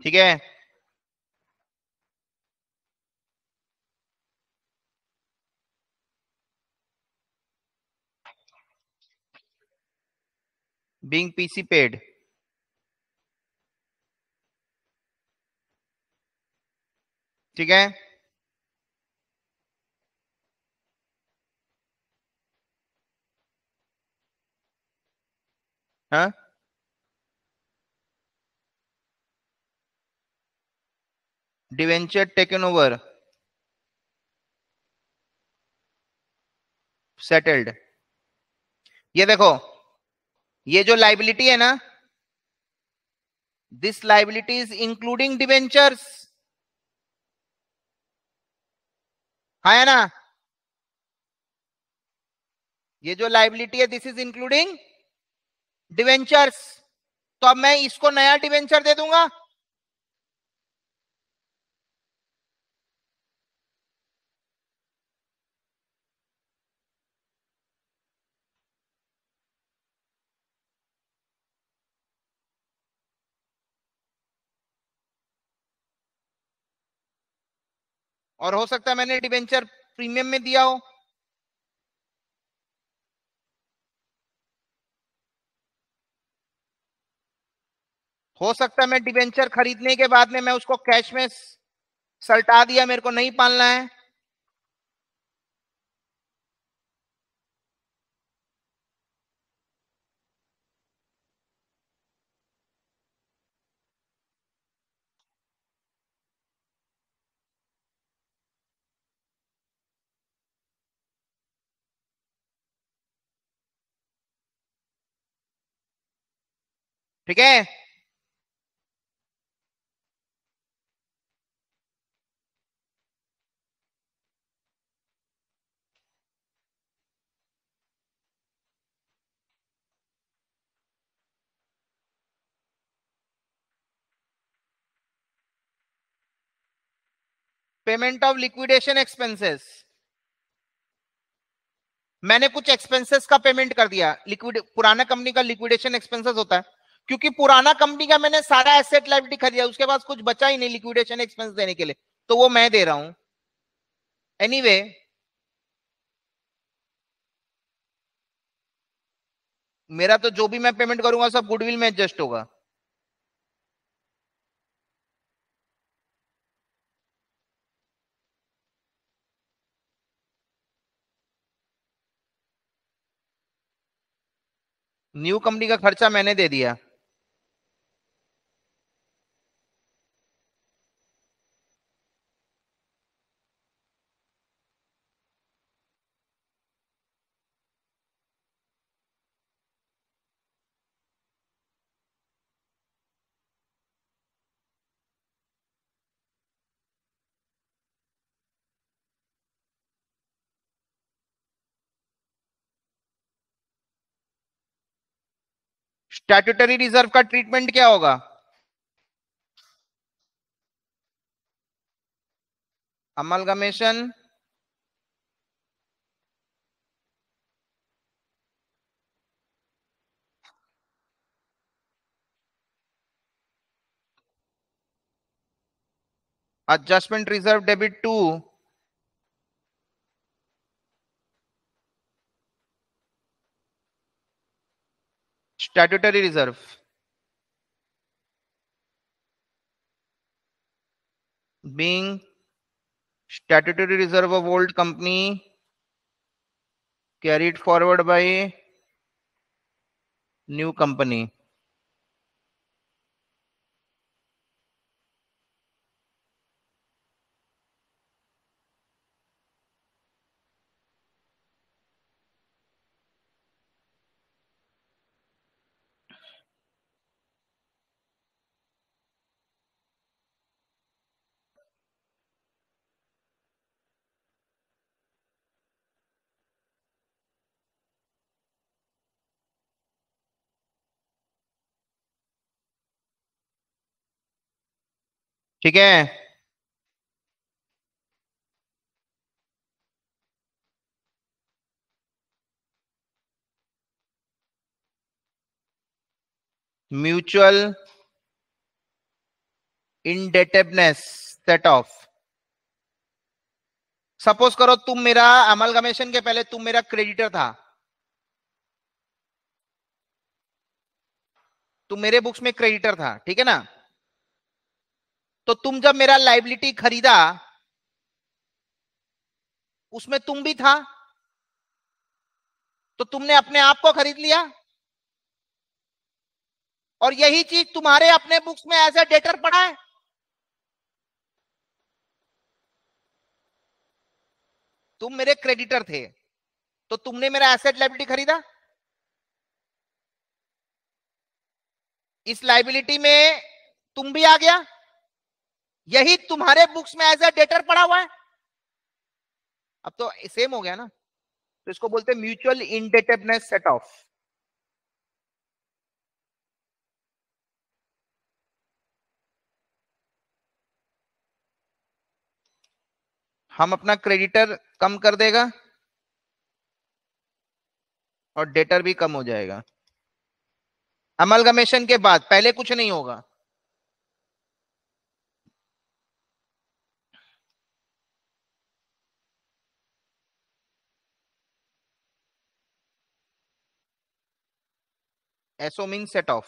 ठीक है। बीइंग पीसी पेड, ठीक है। हाँ, डिवेंचर टेकन ओवर, सेटल्ड। ये देखो, ये जो लाइबिलिटी है ना, this liability is including debentures, हाँ है ना। ये जो लाइबिलिटी है दिस इज इंक्लूडिंग डिवेंचर्स। तो अब मैं इसको नया डिवेंचर दे दूंगा। और हो सकता है मैंने डिवेंचर प्रीमियम में दिया हो सकता है मैं डिवेंचर खरीदने के बाद में मैं उसको कैश में सल्टा दिया, मेरे को नहीं पालना है। ठीक है। पेमेंट ऑफ लिक्विडेशन एक्सपेंसेस, मैंने कुछ एक्सपेंसेस का पेमेंट कर दिया। लिक्विड पुराना कंपनी का लिक्विडेशन एक्सपेंसेस होता है, क्योंकि पुराना कंपनी का मैंने सारा एसेट लायबिलिटी खरीदा, उसके बाद कुछ बचा ही नहीं लिक्विडेशन एक्सपेंस देने के लिए, तो वो मैं दे रहा हूं। एनीवे मेरा तो जो भी मैं पेमेंट करूंगा सब गुडविल में एडजस्ट होगा। न्यू कंपनी का खर्चा मैंने दे दिया। स्टैट्यूटरी रिजर्व का ट्रीटमेंट क्या होगा? Amalgamation adjustment reserve debit to statutory reserve, being statutory reserve of old company carried forward by new company। ठीक है। Mutual indebtedness set off. Suppose करो तुम मेरा अमलगमेशन के पहले तुम मेरा क्रेडिटर था, तुम मेरे बुक्स में क्रेडिटर था, ठीक है ना। तो तुम जब मेरा लाइबिलिटी खरीदा उसमें तुम भी था, तो तुमने अपने आप को खरीद लिया, और यही चीज तुम्हारे अपने बुक्स में एज ए डेटर पड़ा है। तुम मेरे क्रेडिटर थे तो तुमने मेरा एसेट लाइबिलिटी खरीदा, इस लाइबिलिटी में तुम भी आ गया, यही तुम्हारे बुक्स में एज ए डेटर पड़ा हुआ है। अब तो सेम हो गया ना, तो इसको बोलते हैं म्यूचुअल इंडेटेबनेस सेट ऑफ। हम अपना क्रेडिटर कम कर देगा और डेटर भी कम हो जाएगा। अमलगमेशन के बाद पहले कुछ नहीं होगा। So mean set off.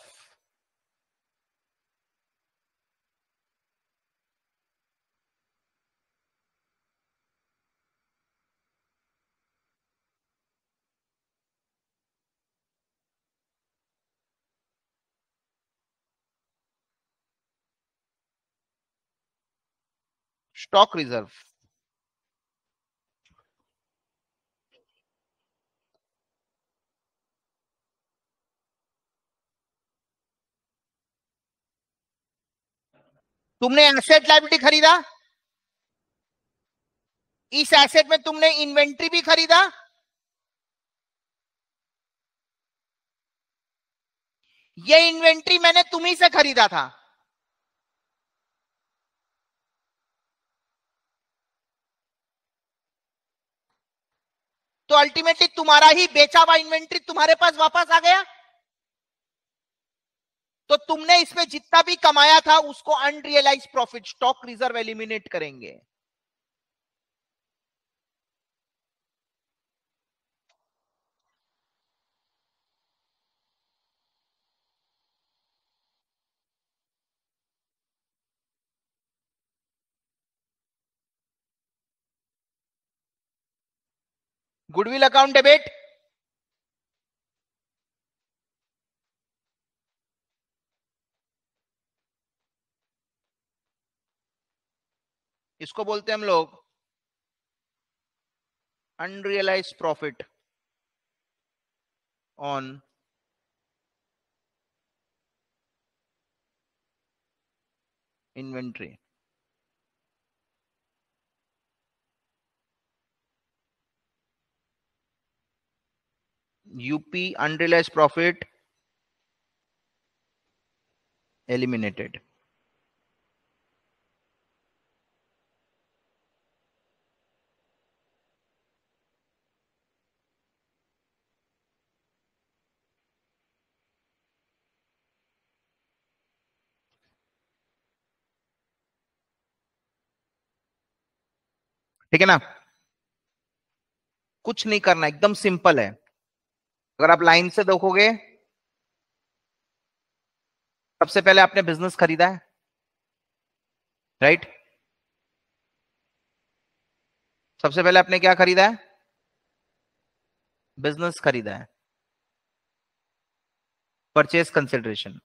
Stock reserve. तुमने एसेट लाइबिलिटी खरीदा, इस एसेट में तुमने इन्वेंट्री भी खरीदा, ये इन्वेंट्री मैंने तुम्ही से खरीदा था। तो अल्टीमेटली तुम्हारा ही बेचा हुआ इन्वेंट्री तुम्हारे पास वापस आ गया, तो तुमने इसमें जितना भी कमाया था उसको unrealised profit stock reserve eliminate करेंगे। गुडविल अकाउंट डेबिट, इसको बोलते हैं हम लोग unrealised profit on inventory. UP unrealised profit eliminated. ठीक है ना, कुछ नहीं करना, एकदम सिंपल है। अगर आप लाइन से देखोगे, सबसे पहले आपने बिजनेस खरीदा है, राइट। सबसे पहले आपने क्या खरीदा है? बिजनेस खरीदा है, परचेज कंसिडरेशन।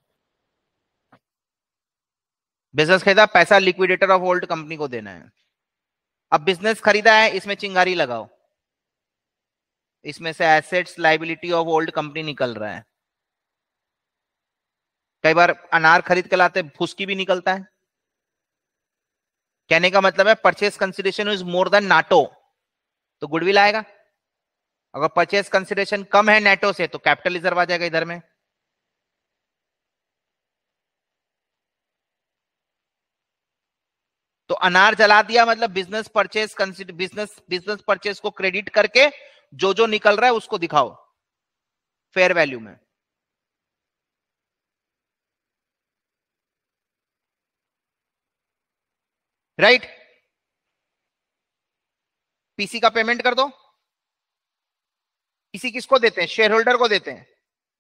बिजनेस खरीदा, पैसा लिक्विडेटर ऑफ ओल्ड कंपनी को देना है। अब बिजनेस खरीदा है, इसमें चिंगारी लगाओ, इसमें से assets liability of old company निकल रहा है। कई बार अनार खरीद के लाते फुसकी भी निकलता है। कहने का मतलब है purchase consideration is more than नाटो, तो गुडविल आएगा। अगर परचेज कंसिडरेशन कम है नेटो से, तो कैपिटल रिजर्व आ जाएगा इधर में। तो अनार जला दिया मतलब business purchase consider, business purchase को क्रेडिट करके जो जो निकल रहा है उसको दिखाओ फेयर वैल्यू में। राइट। पीसी का पेमेंट कर दो। पीसी किसको देते हैं? शेयर होल्डर को देते हैं।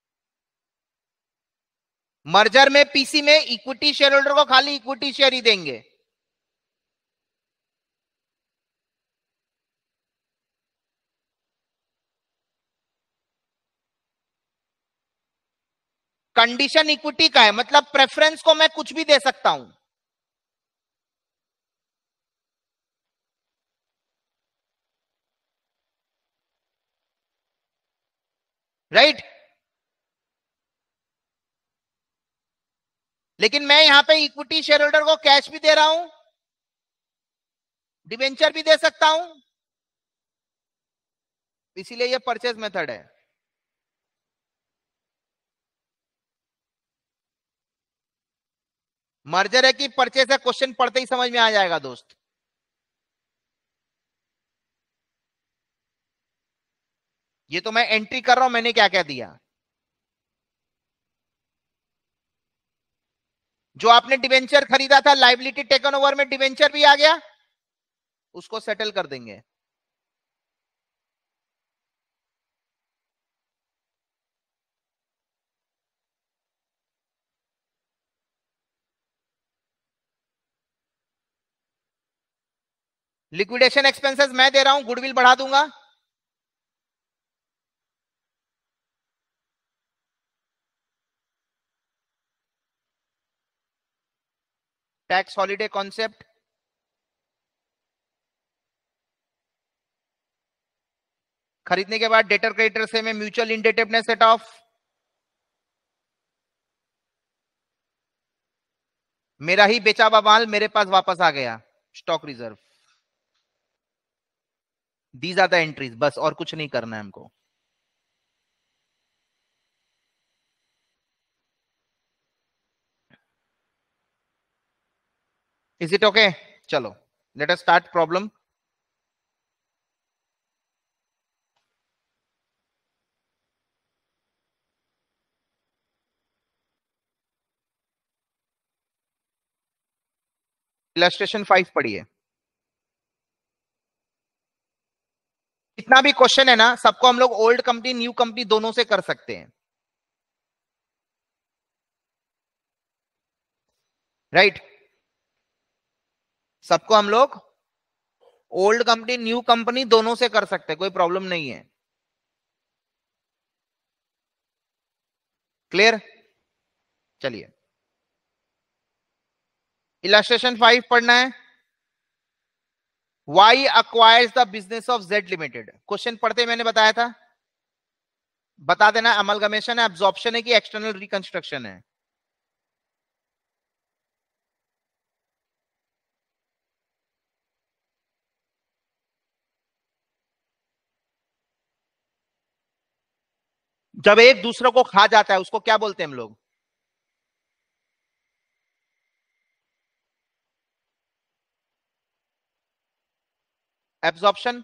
मर्जर में पीसी में इक्विटी शेयर होल्डर को खाली इक्विटी शेयर ही देंगे। कंडीशन इक्विटी का है, मतलब प्रेफरेंस को मैं कुछ भी दे सकता हूं। राइट। लेकिन मैं यहां पे इक्विटी शेयर होल्डर को कैश भी दे रहा हूं, डिवेंचर भी दे सकता हूं, इसीलिए ये परचेज मेथड है। मर्जर है कि परचेज है, क्वेश्चन पढ़ते ही समझ में आ जाएगा दोस्त। ये तो मैं एंट्री कर रहा हूं, मैंने क्या क्या दिया। जो आपने डिवेंचर खरीदा था, लाइबिलिटी टेकन ओवर में डिवेंचर भी आ गया, उसको सेटल कर देंगे। लिक्विडेशन एक्सपेंसेस मैं दे रहा हूं, गुडविल बढ़ा दूंगा। टैक्स हॉलिडे कॉन्सेप्ट, खरीदने के बाद डेटर क्रेडिटर से मैं म्यूचुअल इंडेटेडनेस सेट ऑफ, मेरा ही बेचा हुआ माल मेरे पास वापस आ गया, stock reserve. These are the entries, बस और कुछ नहीं करना है हमको। Is it okay? चलो let us start problem. Illustration 5 पढ़िए। इतना भी क्वेश्चन है ना, सबको हम लोग ओल्ड कंपनी न्यू कंपनी दोनों से कर सकते हैं। राइट। सबको हम लोग ओल्ड कंपनी न्यू कंपनी दोनों से कर सकते हैं, कोई प्रॉब्लम नहीं है। क्लियर? चलिए इलस्ट्रेशन 5 पढ़ना है। Y acquires the business of Z limited. Question पढ़ते मैंने बताया था, बता देना अमलगमेशन है, एब्जॉर्प्शन है कि एक्सटर्नल रिकंस्ट्रक्शन है। जब एक दूसरे को खा जाता है उसको क्या बोलते हैं हम लोग? एब्जॉर्प्शन।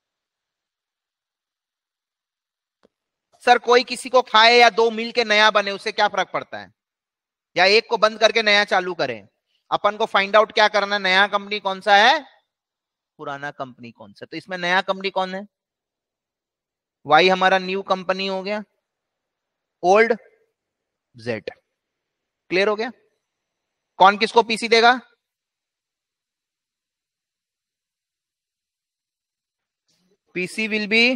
सर कोई किसी को खाए या दो मिल के नया बने उससे क्या फर्क पड़ता है, या एक को बंद करके नया चालू करें? अपन को फाइंड आउट क्या करना है, नया कंपनी कौन सा है, पुराना कंपनी कौन सा। तो इसमें नया कंपनी कौन है? वाई हमारा न्यू कंपनी हो गया, ओल्ड जेड। क्लियर हो गया? कौन किसको पीसी देगा? PC will be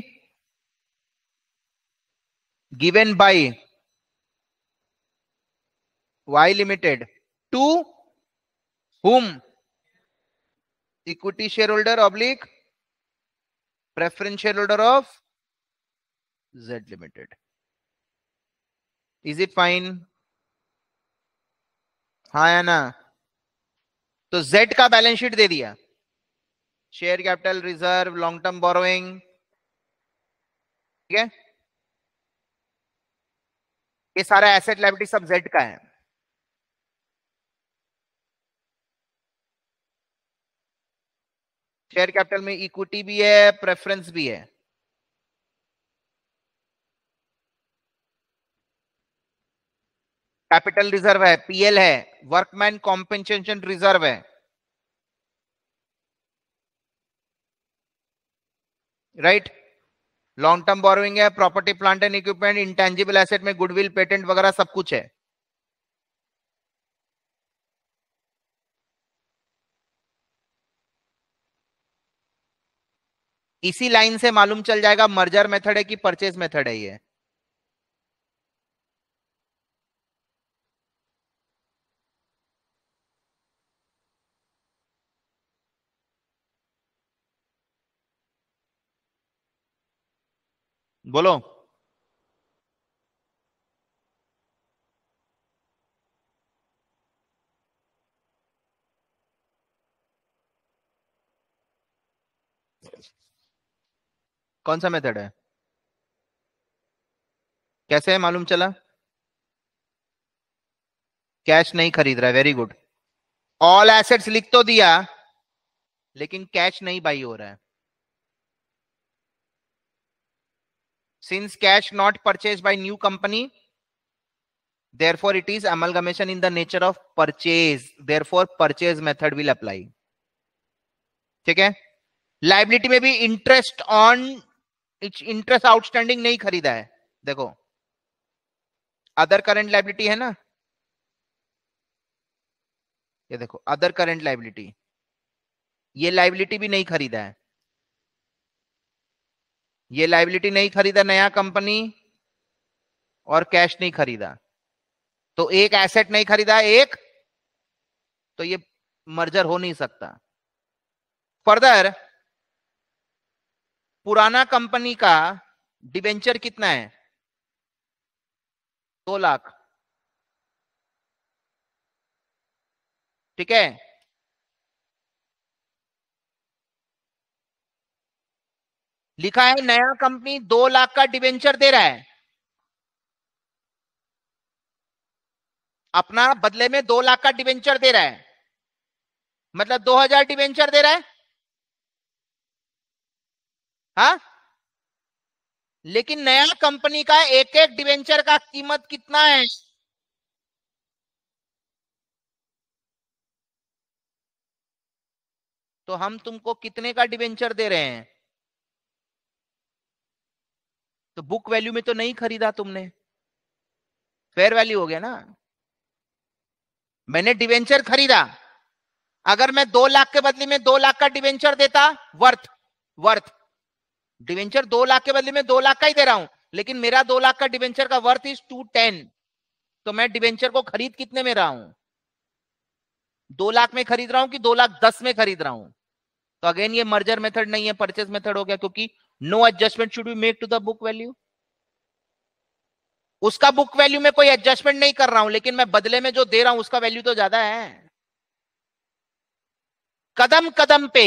given by Y limited to whom? Equity share holder oblique preference share holder of Z limited. Is it fine? हाँ या ना? तो जेड का बैलेंस शीट दे दिया, share capital, reserve, long term borrowing. ठीक है, ये सारा एसेट लायबिलिटी सब जेड का है। शेयर कैपिटल में इक्विटी भी है, प्रेफरेंस भी है। कैपिटल रिजर्व है, पीएल है, वर्कमैन कॉम्पेंसेशन रिजर्व है। राइट। लॉन्ग टर्म बोरोइंग है, property plant and equipment, intangible asset में गुडविल, पेटेंट वगैरह सब कुछ है। इसी लाइन से मालूम चल जाएगा मर्जर मेथड है कि परचेज मेथड है ये। बोलो। कौन सा मेथड है? कैसे है मालूम चला? कैश नहीं खरीद रहा है, वेरी गुड। ऑल एसेट्स लिख तो दिया, लेकिन कैश नहीं बाई हो रहा है। Since cash not purchase by new company, therefore it is amalgamation in the nature of purchase, therefore purchase method will apply। ठीक है। लाइबिलिटी में भी इंटरेस्ट ऑन, इंटरेस्ट आउटस्टैंडिंग नहीं खरीदा है। देखो अदर करंट लाइबिलिटी है ना, ये देखो अदर करंट लाइबिलिटी, ये लाइबिलिटी भी नहीं खरीदा है। ये लाइबिलिटी नहीं खरीदा नया कंपनी, और कैश नहीं खरीदा, तो एक एसेट नहीं खरीदा एक, तो ये मर्जर हो नहीं सकता। फर्दर पुराना कंपनी का डिबेंचर कितना है? 2 लाख। ठीक है। लिखा है नया कंपनी 2 लाख का डिबेंचर दे रहा है, अपना बदले में 2 लाख का डिबेंचर दे रहा है, मतलब 2000 डिबेंचर दे रहा है। हाँ, लेकिन नया कंपनी का एक एक डिबेंचर का कीमत कितना है? तो हम तुमको कितने का डिबेंचर दे रहे हैं? तो बुक वैल्यू में तो नहीं खरीदा तुमने, फेयर वैल्यू हो गया ना। मैंने डिबेंचर खरीदा, अगर मैं 2 लाख के बदले में 2 लाख का डिबेंचर देता, वर्थ वर्थ डिबेंचर 2 लाख के बदले में 2 लाख का ही दे रहा हूं, लेकिन मेरा 2 लाख का डिबेंचर का वर्थ इज 210, तो मैं डिबेंचर को खरीद कितने में रहा हूं? 2 लाख में खरीद रहा हूं कि 2,10,000 में खरीद रहा हूं? तो अगेन ये मर्जर मेथड नहीं है, परचेज मेथड हो गया, क्योंकि no adjustment should be made to the book value. उसका बुक वैल्यू में कोई एडजस्टमेंट नहीं कर रहा हूं, लेकिन मैं बदले में जो दे रहा हूं उसका वैल्यू तो ज्यादा है। कदम कदम पे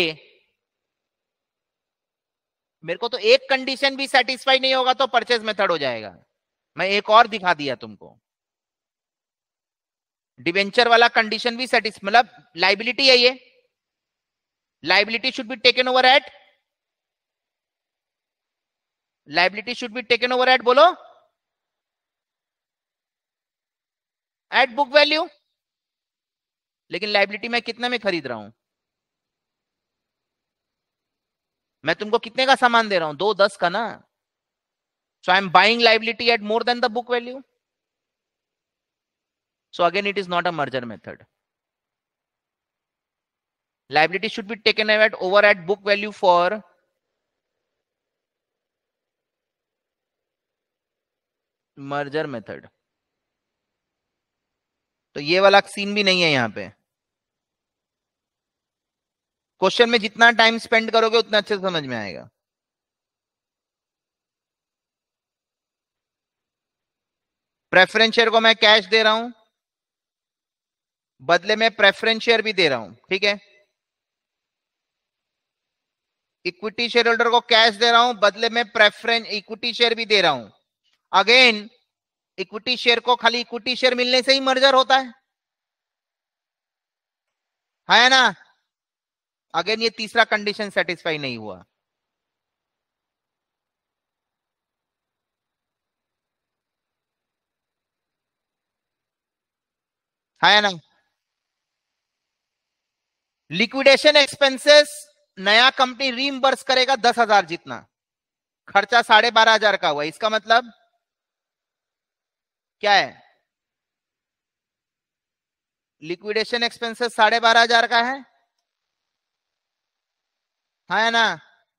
मेरे को तो एक कंडीशन भी सेटिस्फाई नहीं होगा तो परचेज मेथड हो जाएगा। मैं एक और दिखा दिया तुमको, डिबेंचर वाला कंडीशन भी सेटिस्फाई, मतलब लाइबिलिटी है ये, liability should be taken over at, liability should be taken over at, बोलो, एट बुक वैल्यू। लेकिन लाइबिलिटी मैं कितने में खरीद रहा हूं? मैं तुमको कितने का सामान दे रहा हूं? 2,10 का ना। So I am buying liability at more than the book value, so again it is not a merger method। liability should be taken over at book value for merger method। तो ये वाला सीन भी नहीं है यहां पे। Question में जितना टाइम स्पेंड करोगे उतना अच्छे से समझ में आएगा। प्रेफरेंस शेयर को मैं कैश दे रहा हूं, बदले में प्रेफरेंस शेयर भी दे रहा हूं, ठीक है। इक्विटी शेयर होल्डर को कैश दे रहा हूं, बदले में प्रेफरेंस इक्विटी शेयर भी दे रहा हूं। अगेन इक्विटी शेयर को खाली इक्विटी शेयर मिलने से ही मर्जर होता है ना। अगेन ये तीसरा कंडीशन सेटिस्फाई नहीं हुआ। है ना। लिक्विडेशन एक्सपेंसेस नया कंपनी रीइंबर्स करेगा 10,000 जितना, खर्चा 12,500 का हुआ, इसका मतलब क्या है? लिक्विडेशन एक्सपेंसेस 12,500 का है, हाँ है ना?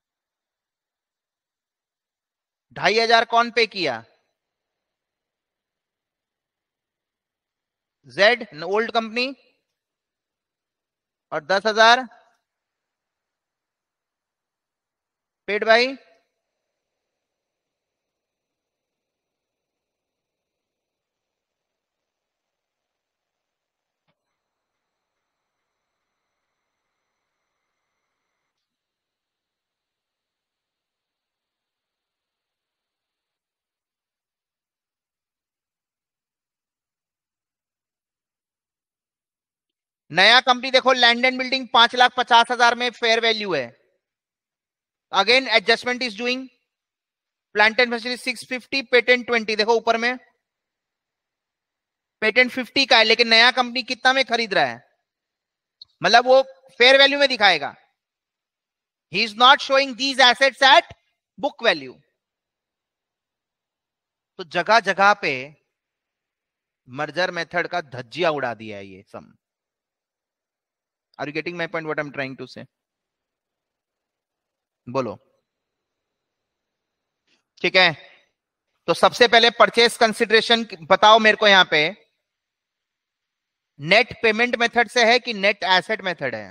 2,500 कौन पे किया? जेड ओल्ड कंपनी, और 10,000 पेड बाई नया कंपनी। देखो लैंड एंड बिल्डिंग 5,50,000 में फेयर वैल्यू है। Again adjustment is doing, plant and facility 650, patent 20। देखो ऊपर में पेटेंट 50 का है, लेकिन नया कंपनी कितना में खरीद रहा है, मतलब वो फेयर वैल्यू में दिखाएगा। He is not showing these assets at book value. तो जगह जगह पे मर्जर मेथड का धज्जिया उड़ा दिया है ये sum. Are you getting my point, what I am trying to say? बोलो। ठीक है, तो सबसे पहले परचेस कंसिडरेशन बताओ मेरे को, यहां पे नेट पेमेंट मेथड से है कि नेट एसेट मेथड है?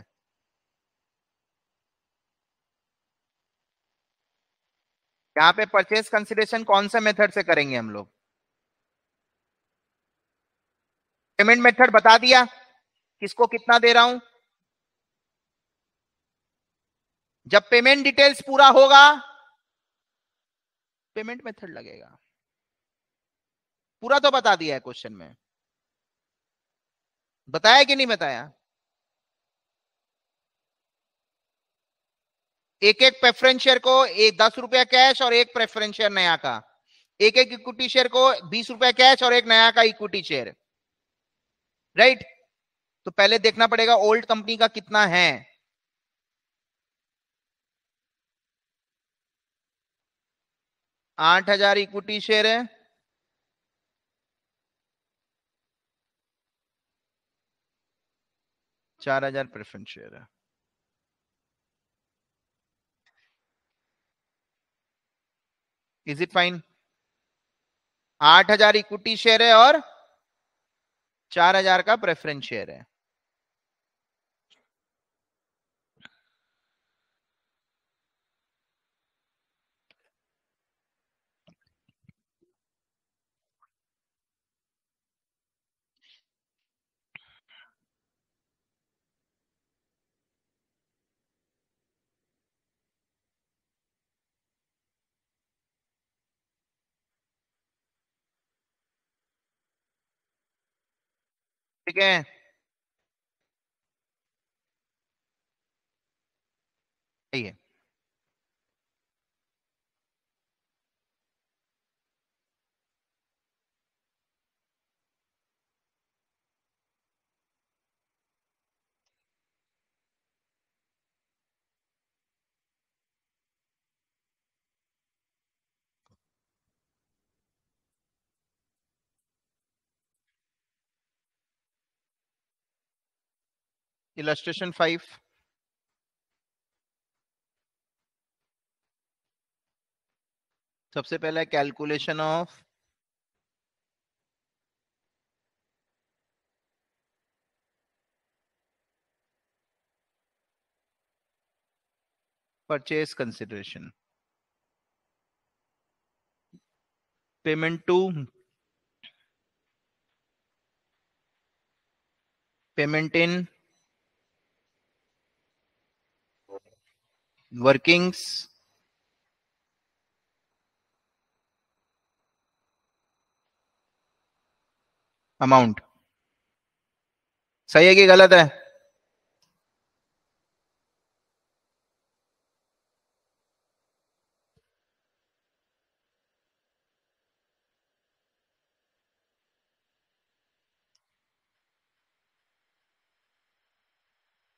यहां पे परचेस कंसिडरेशन कौन सा मेथड से करेंगे हम लोग? पेमेंट मेथड बता दिया, किसको कितना दे रहा हूं। जब पेमेंट डिटेल्स पूरा होगा पेमेंट मेथड लगेगा। पूरा तो बता दिया है क्वेश्चन में, बताया कि नहीं बताया? एक एक प्रेफरेंस शेयर को एक 10 रुपया कैश और एक प्रेफरेंस शेयर नया का, एक एक इक्विटी शेयर को 20 रुपया कैश और एक नया का इक्विटी शेयर, राइट? तो पहले देखना पड़ेगा ओल्ड कंपनी का कितना है। 8,000 इक्विटी शेयर है, 4,000 प्रेफरेंस शेयर है। Is it fine? 8,000 equity share है और 4,000 का प्रेफरेंस शेयर है। ठीक है, सही है। इलस्ट्रेशन 5, सबसे पहला calculation of purchase consideration, payment to payment in workings amount. सही है कि गलत है?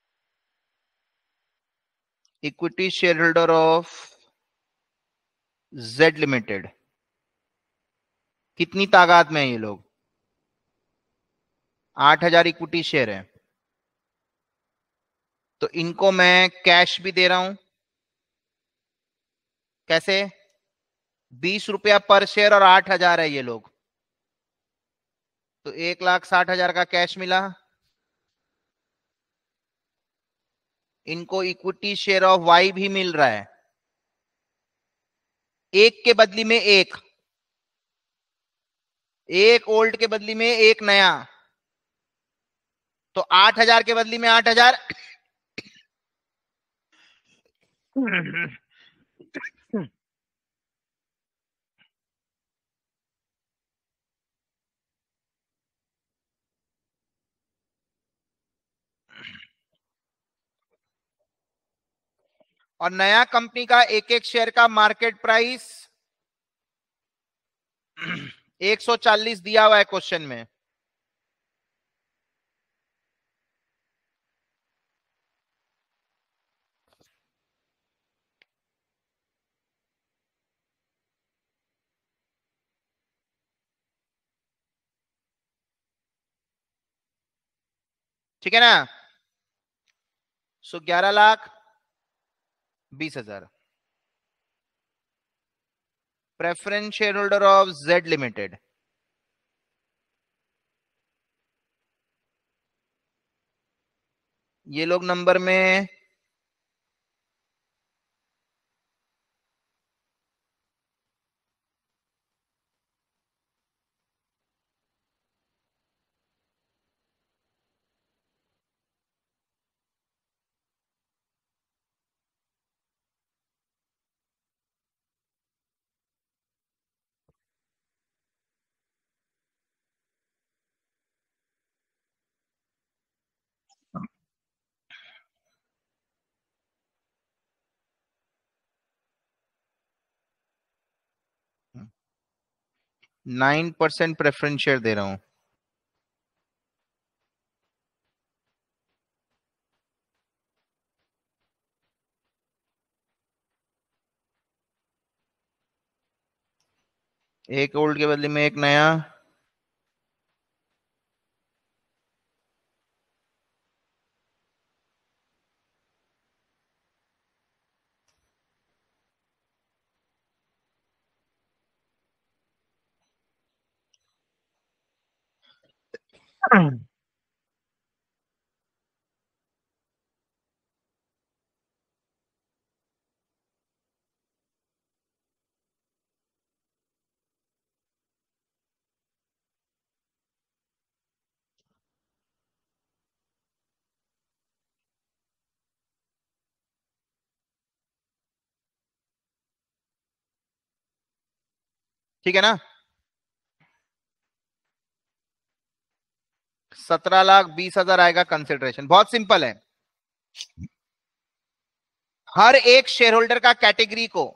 Equity share holder of Z limited, कितनी तादाद में है ये लोग? 8,000 इक्विटी शेयर है। तो इनको मैं कैश भी दे रहा हूं। कैसे? 20 रुपया पर शेयर और 8,000 है ये लोग, तो 1,60,000 का कैश मिला। इनको इक्विटी शेयर ऑफ वाई भी मिल रहा है, एक के बदली में एक ओल्ड के बदली में एक नया, तो 8,000 के बदली में 8,000। और नया कंपनी का एक एक शेयर का मार्केट प्राइस 140 दिया हुआ है क्वेश्चन में। ठीक है ना? So 11,20,000 preference share holder of Z limited. ये लोग नंबर में हाँ। 9% प्रेफरेंस शेयर दे रहा हूं। एक ओल्ड के बदले में एक नया, ठीक है ना? 17,20,000 आएगा कंसिडरेशन। बहुत सिंपल है। हर एक शेयर होल्डर का कैटेगरी को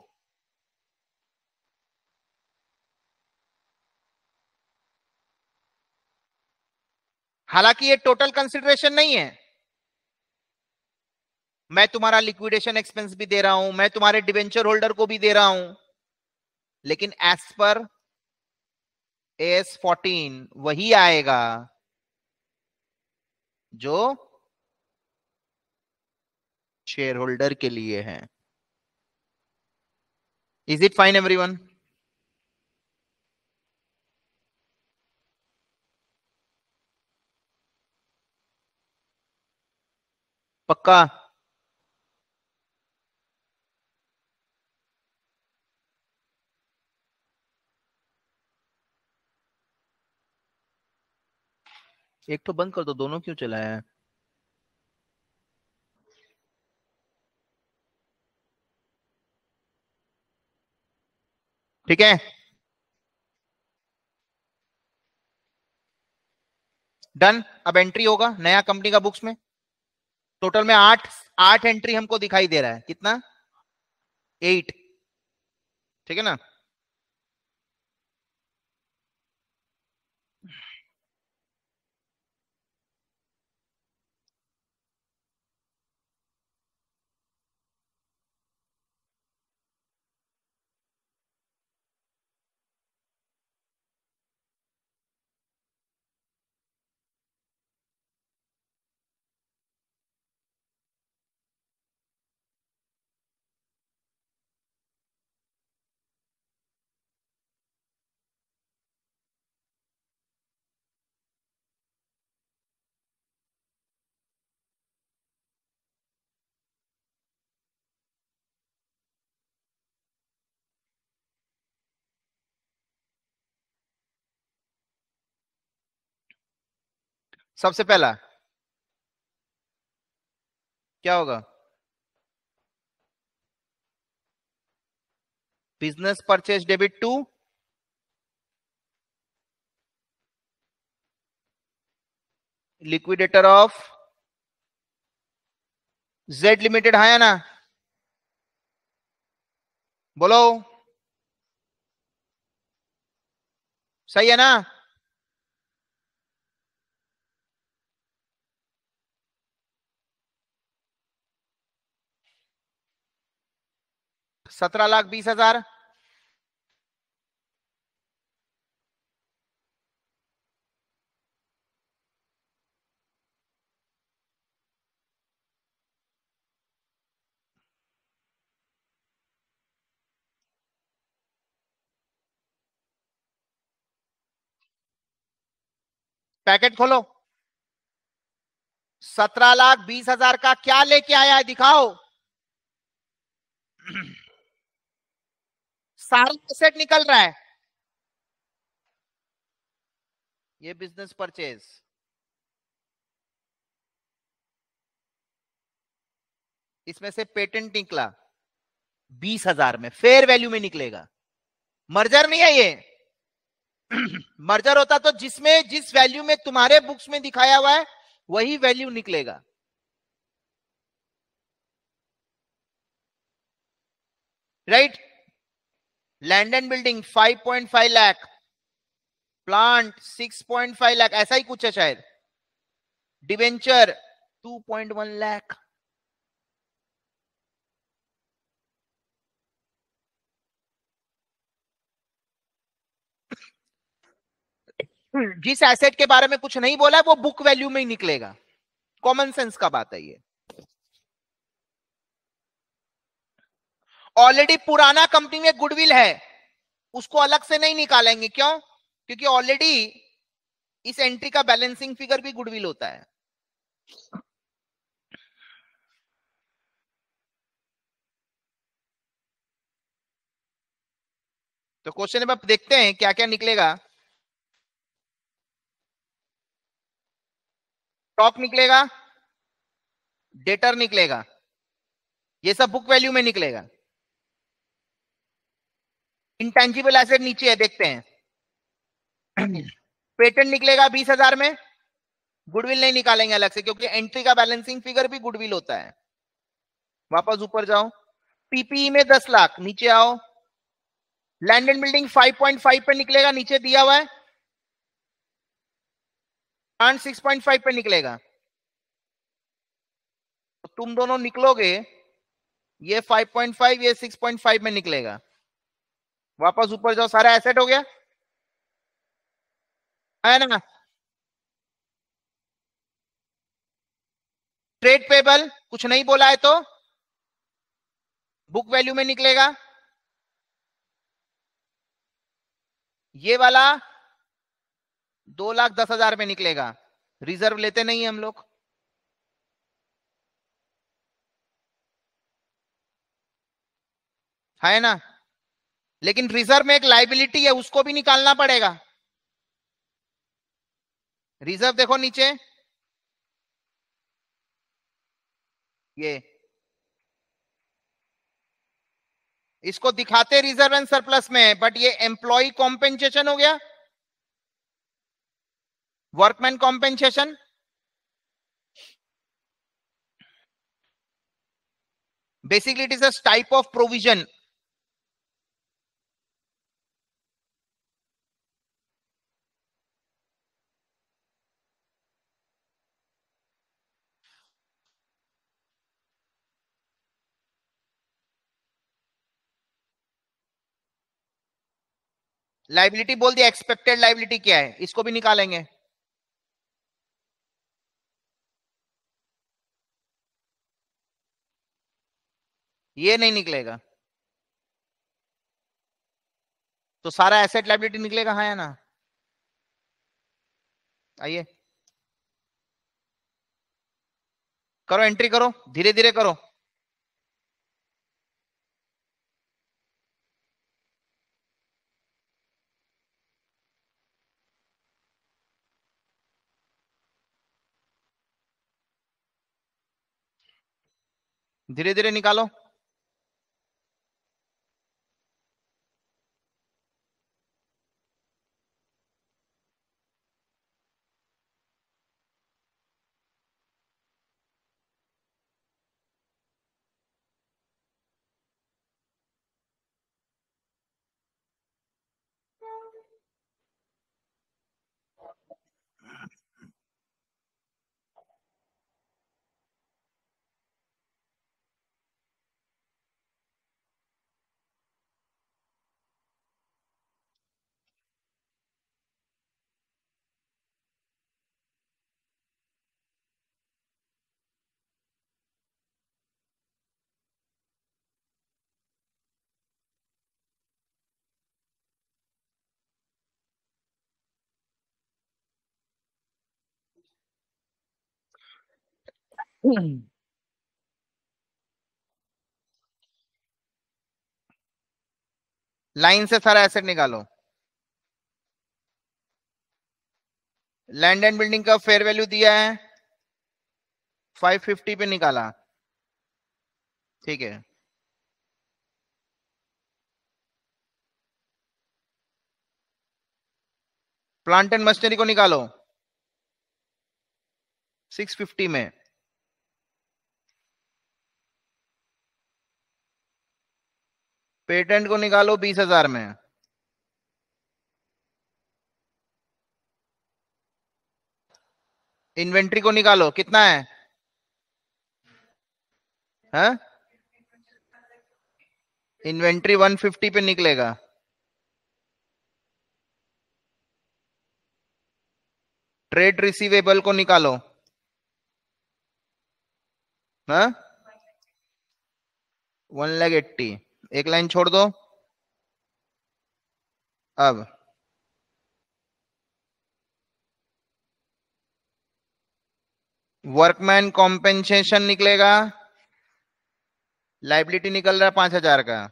हालांकि ये टोटल कंसिडरेशन नहीं है, मैं तुम्हारा लिक्विडेशन एक्सपेंस भी दे रहा हूं, मैं तुम्हारे डिवेंचर होल्डर को भी दे रहा हूं, लेकिन एज पर AS14 वही आएगा जो शेयर होल्डर के लिए है। Is it fine everyone? पक्का? एक तो बंद कर दो, दोनों क्यों चलाया है? ठीक है, डन। अब एंट्री होगा नया कंपनी का बुक्स में। टोटल में 8 एंट्री हमको दिखाई दे रहा है। कितना? 8। ठीक है ना? सबसे पहला क्या होगा? Business purchase debit to liquidator of Z limited, हाँ या ना? बोलो, सही है ना? ₹17,20,000। पैकेट खोलो। 17,20,000 का क्या लेके आया है दिखाओ। सारा एसेट निकल रहा है। ये बिजनेस परचेज, इसमें से पेटेंट निकला 20,000 में, फेयर वैल्यू में निकलेगा। मर्जर नहीं है ये। मर्जर होता तो जिसमें जिस वैल्यू में तुम्हारे बुक्स में दिखाया हुआ है वही वैल्यू निकलेगा। Right? Land and building 5.5 lakh, plant 6.5 lakh, ऐसा ही कुछ है शायद। डिवेंचर 2.1 लाख। जिस एसेट के बारे में कुछ नहीं बोला है वो बुक वैल्यू में ही निकलेगा। कॉमन सेंस का बात है ये। ऑलरेडी पुराना कंपनी में गुडविल है, उसको अलग से नहीं निकालेंगे। क्यों? क्योंकि ऑलरेडी इस एंट्री का बैलेंसिंग फिगर भी गुडविल होता है। तो क्वेश्चन अब देखते हैं क्या क्या निकलेगा। स्टॉक निकलेगा, डेटर निकलेगा, ये सब बुक वैल्यू में निकलेगा। इंटेंजिबल एसेट नीचे है, देखते हैं। पेटेंट निकलेगा 20,000 में। गुडविल नहीं निकालेंगे अलग से क्योंकि एंट्री का बैलेंसिंग फिगर भी गुडविल होता है। वापस ऊपर जाओ, पीपीई में 10 लाख, नीचे आओ। लैंड एंड बिल्डिंग 5.5 पे निकलेगा, नीचे दिया हुआ है। प्लांट 6.5 पे निकलेगा। तो तुम दोनों निकलोगे, ये 5.5, ये 6.5 में निकलेगा। वापस ऊपर जाओ, सारा एसेट हो गया है ना? ट्रेड पेबल कुछ नहीं बोला है तो बुक वैल्यू में निकलेगा। ये वाला 2,10,000 में निकलेगा। रिजर्व लेते नहीं है हम लोग। है ना? लेकिन रिजर्व में एक लाइबिलिटी है, उसको भी निकालना पड़ेगा। रिजर्व देखो नीचे, ये इसको दिखाते रिजर्व एंड सरप्लस में, बट ये एम्प्लॉय कॉम्पेंसेशन हो गया, workman compensation. Basically it is a type of provision. Liability बोल दिया, एक्सपेक्टेड लाइबिलिटी क्या है इसको भी निकालेंगे। ये नहीं निकलेगा तो सारा एसेट लाइबिलिटी निकलेगा, हाँ या ना? आइए करो, एंट्री करो, धीरे धीरे करो। धीरे धीरे निकालो। लाइन से सारा एसेट निकालो। लैंड एंड बिल्डिंग का फेयर वैल्यू दिया है 550 पे निकाला, ठीक है। प्लांट एंड मशीनरी को निकालो 650 में। पेटेंट को निकालो 20,000 में। इन्वेंट्री को निकालो, कितना है? हाँ, इन्वेंट्री 150 पे निकलेगा। ट्रेड रिसीवेबल को निकालो। हाँ, 180। एक लाइन छोड़ दो। अब वर्कमैन कॉम्पेंसेशन निकलेगा, लाइबिलिटी निकल रहा है 5,000 का।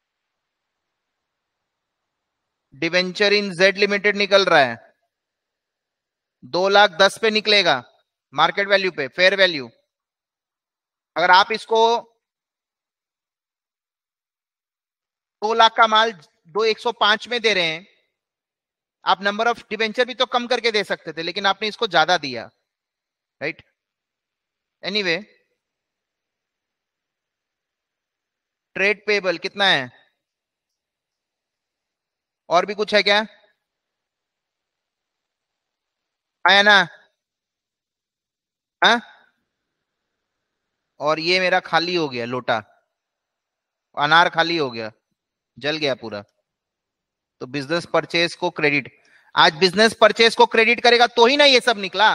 डिवेंचर इन जेड लिमिटेड निकल रहा है 2,10,000 पे निकलेगा, मार्केट वैल्यू पे, फेयर वैल्यू। अगर आप इसको 2 लाख का माल 2,105 में दे रहे हैं, आप नंबर ऑफ डिवेंचर भी तो कम करके दे सकते थे, लेकिन आपने इसको ज्यादा दिया, राइट। एनीवे, ट्रेड पेबल कितना है? और भी कुछ है क्या? आया ना? हाँ, और ये मेरा खाली हो गया लोटा, अनार खाली हो गया, जल गया पूरा। तो बिजनेस परचेज को क्रेडिट, आज बिजनेस परचेज को क्रेडिट करेगा तो ही ना ये सब निकला।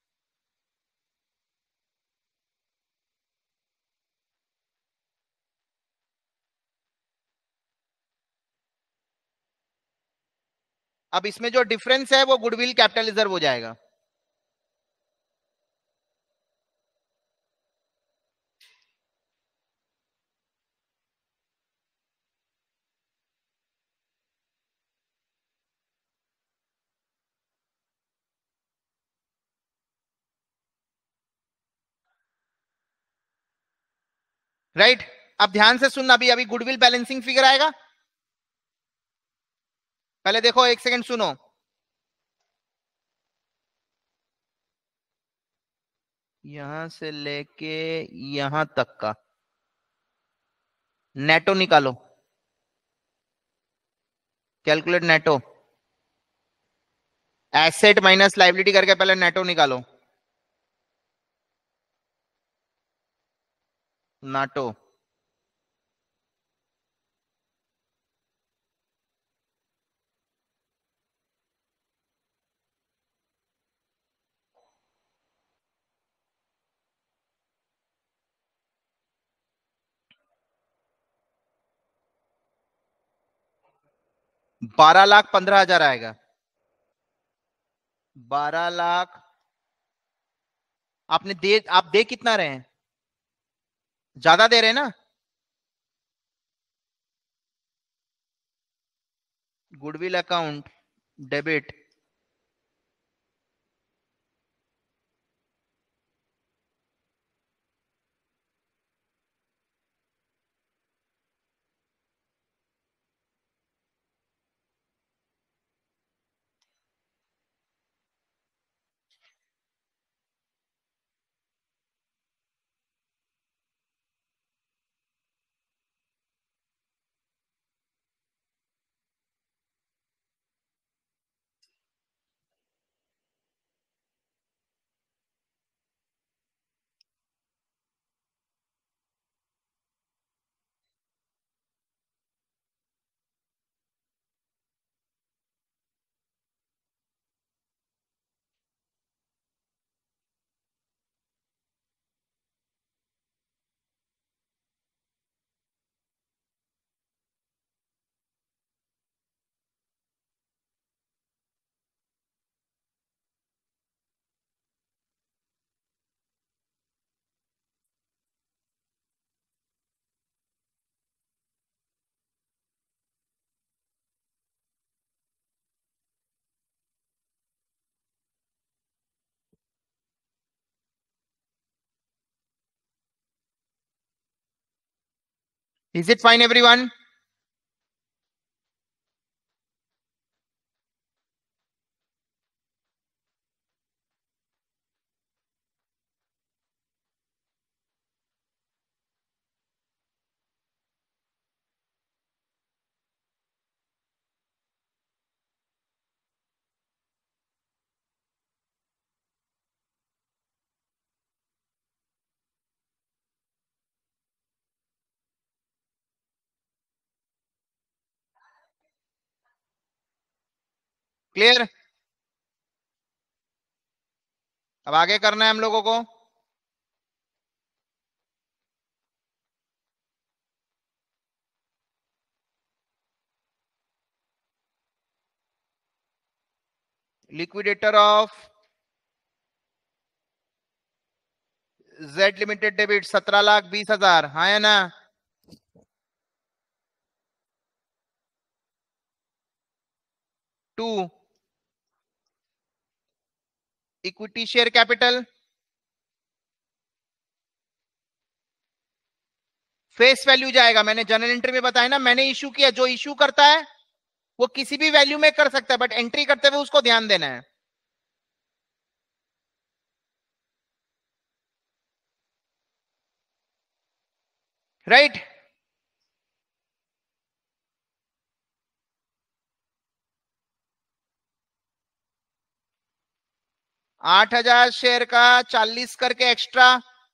अब इसमें जो डिफरेंस है वो गुडविल कैपिटल रिजर्व हो जाएगा। राइट, अब ध्यान से सुनना, अभी अभी गुडविल बैलेंसिंग फिगर आएगा। पहले देखो, एक सेकंड सुनो। यहां से लेके यहां तक का नेटो निकालो, कैलकुलेट नेटो। एसेट माइनस लाइबिलिटी करके पहले नेटो निकालो। नाटो, $12,15,000 आएगा। 12 लाख। आप दे कितना रहे हैं? ज्यादा दे रहे हैं ना। Goodwill account debit, is it fine everyone? Clear? अब आगे करना है हम लोगों को। Liquidator of Z limited debit 17,20,000, हाँ है ना? To equity share capital face value जाएगा। मैंने जर्नल एंट्री में बताया ना, मैंने इशू किया, जो इशू करता है वो किसी भी वैल्यू में कर सकता है, बट एंट्री करते हुए उसको ध्यान देना है। राइट? 8,000 शेयर का 40 करके एक्स्ट्रा।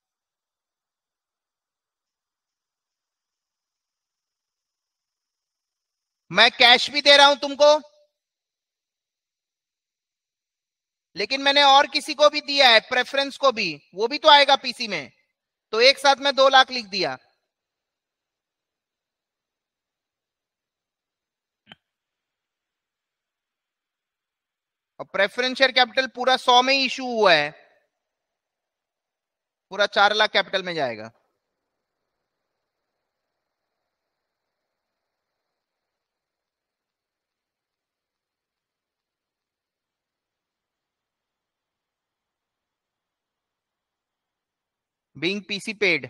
मैं कैश भी दे रहा हूं तुमको, लेकिन मैंने और किसी को भी दिया है, प्रेफरेंस को भी, वो भी तो आएगा पीसी में। तो एक साथ में 2 लाख लिख दिया। और प्रेफरेंस शेयर कैपिटल पूरा 100 में ही इशू हुआ है, पूरा 4 लाख कैपिटल में जाएगा। Being PC paid.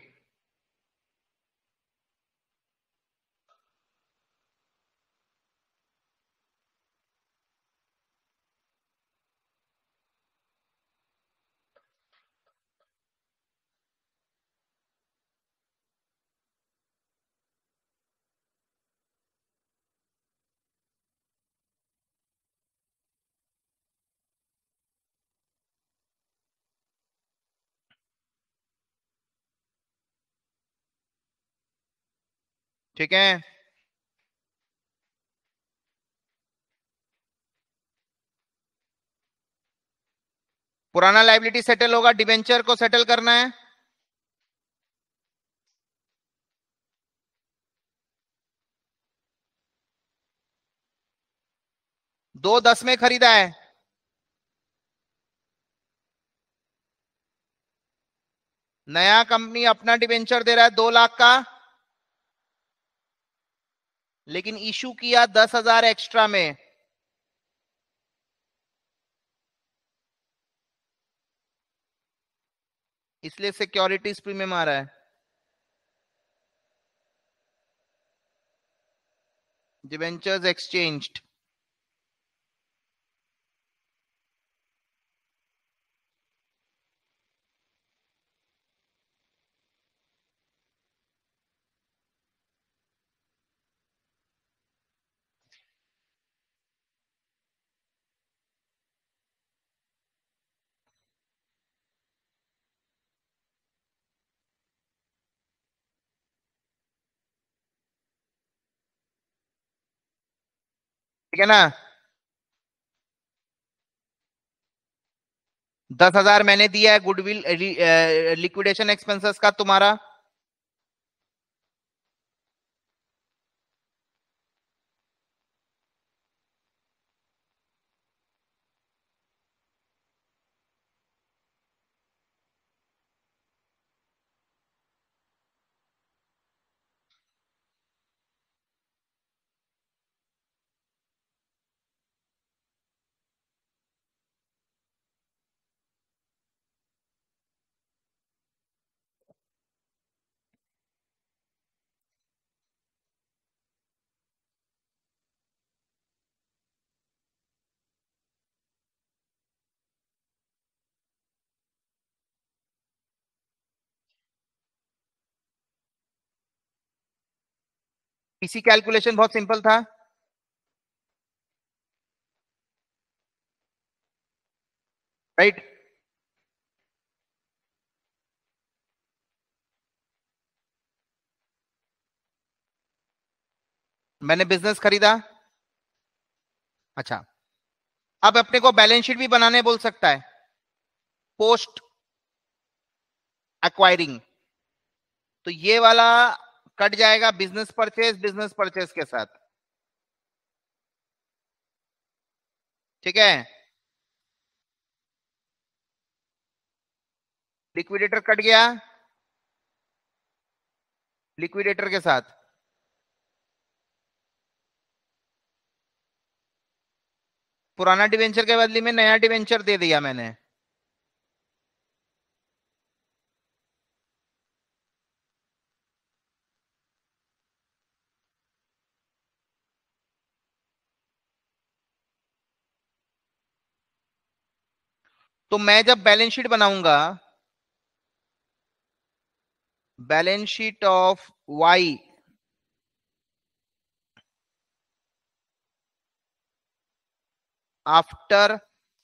ठीक है? पुराना लाइबिलिटी सेटल होगा, डिबेंचर को सेटल करना है। 2,10 में खरीदा है। नया कंपनी अपना डिबेंचर दे रहा है 2 लाख का, लेकिन इशू किया 10,000 एक्स्ट्रा में। इसलिए सिक्योरिटीज प्रीमियम आ रहा है। Debentures exchanged. ठीक है ना? 10,000 मैंने दिया है गुडविल लिक्विडेशन एक्सपेंसेस का तुम्हारा। इसी कैलकुलेशन बहुत सिंपल था। राइट। मैंने बिजनेस खरीदा। अच्छा, अब अपने को बैलेंस शीट भी बनाने बोल सकता है पोस्ट एक्वायरिंग। तो ये वाला कट जाएगा बिजनेस परचेज के साथ। ठीक है, लिक्विडेटर कट गया लिक्विडेटर के साथ। पुराना डिवेंचर के बदले में नया डिवेंचर दे दिया मैंने। तो मैं जब बैलेंस शीट बनाऊंगा, balance sheet of Y after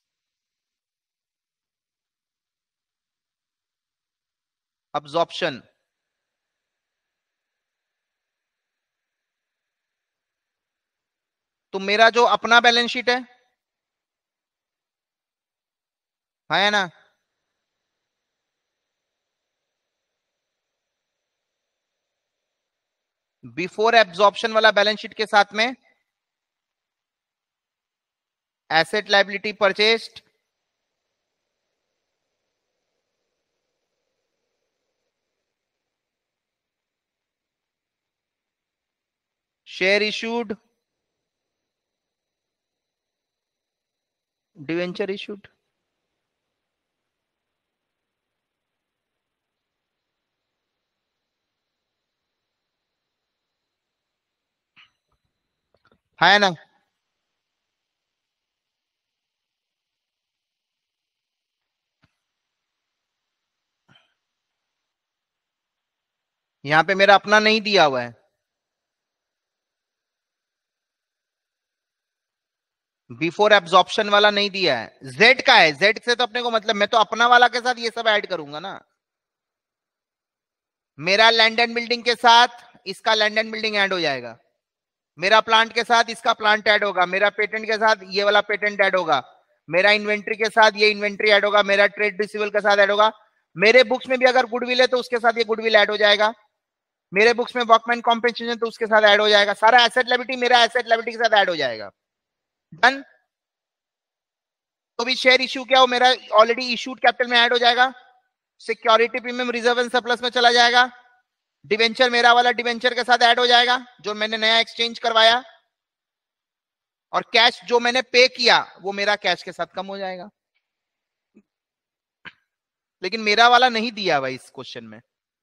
absorption, तो मेरा जो अपना बैलेंस शीट है ना, बिफोर एब्जॉर्प्शन वाला बैलेंस शीट के साथ में asset liability purchased, share issued, debenture issued. है ना। यहां पे मेरा अपना नहीं दिया हुआ है, बिफोर एब्जॉर्प्शन वाला नहीं दिया है, जेड का है। जेड से तो अपने को मतलब, मैं तो अपना वाला के साथ ये सब ऐड करूंगा ना। मेरा लैंड एंड बिल्डिंग के साथ इसका लैंड एंड बिल्डिंग ऐड हो जाएगा, मेरा प्लांट के साथ इसका प्लांट ऐड होगा, मेरा पेटेंट के साथ ये वाला पेटेंट ऐड होगा, मेरा इन्वेंट्री के साथ ये इन्वेंट्री ऐड होगा, मेरा ट्रेड रिसीवेबल के साथ ऐड होगा, मेरे बुक्स में भी अगर गुडविल है तो उसके साथ ये गुडविल ऐड हो जाएगा, मेरे बुक्स में वर्कमैन कॉम्पेंसेशन तो उसके साथ ऐड हो जाएगा, सारा एसेट लायबिलिटी मेरा एसेट लायबिलिटी के साथ ऐड हो जाएगा। डन। तो भी शेयर इश्यू क्या हो, मेरा ऑलरेडी इशूड कैपिटल में ऐड हो जाएगा, security premium reserve and surplus में चला जाएगा, डिवेंचर मेरा वाला डिवेंचर के साथ ऐड हो जाएगा जो मैंने नया एक्सचेंज करवाया, और कैश जो मैंने पे किया वो मेरा कैश के साथ कम हो जाएगा। लेकिन मेरा वाला नहीं दिया भाई इस क्वेश्चन में।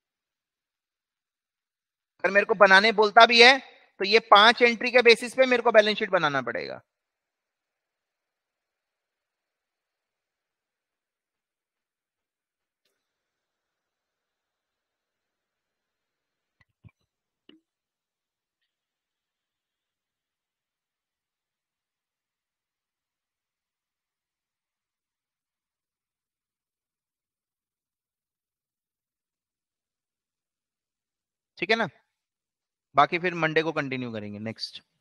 अगर मेरे को बनाने बोलता भी है तो ये 5 एंट्री के बेसिस पे मेरे को बैलेंस शीट बनाना पड़ेगा। ठीक है ना। बाकी फिर मंडे को कंटिन्यू करेंगे नेक्स्ट।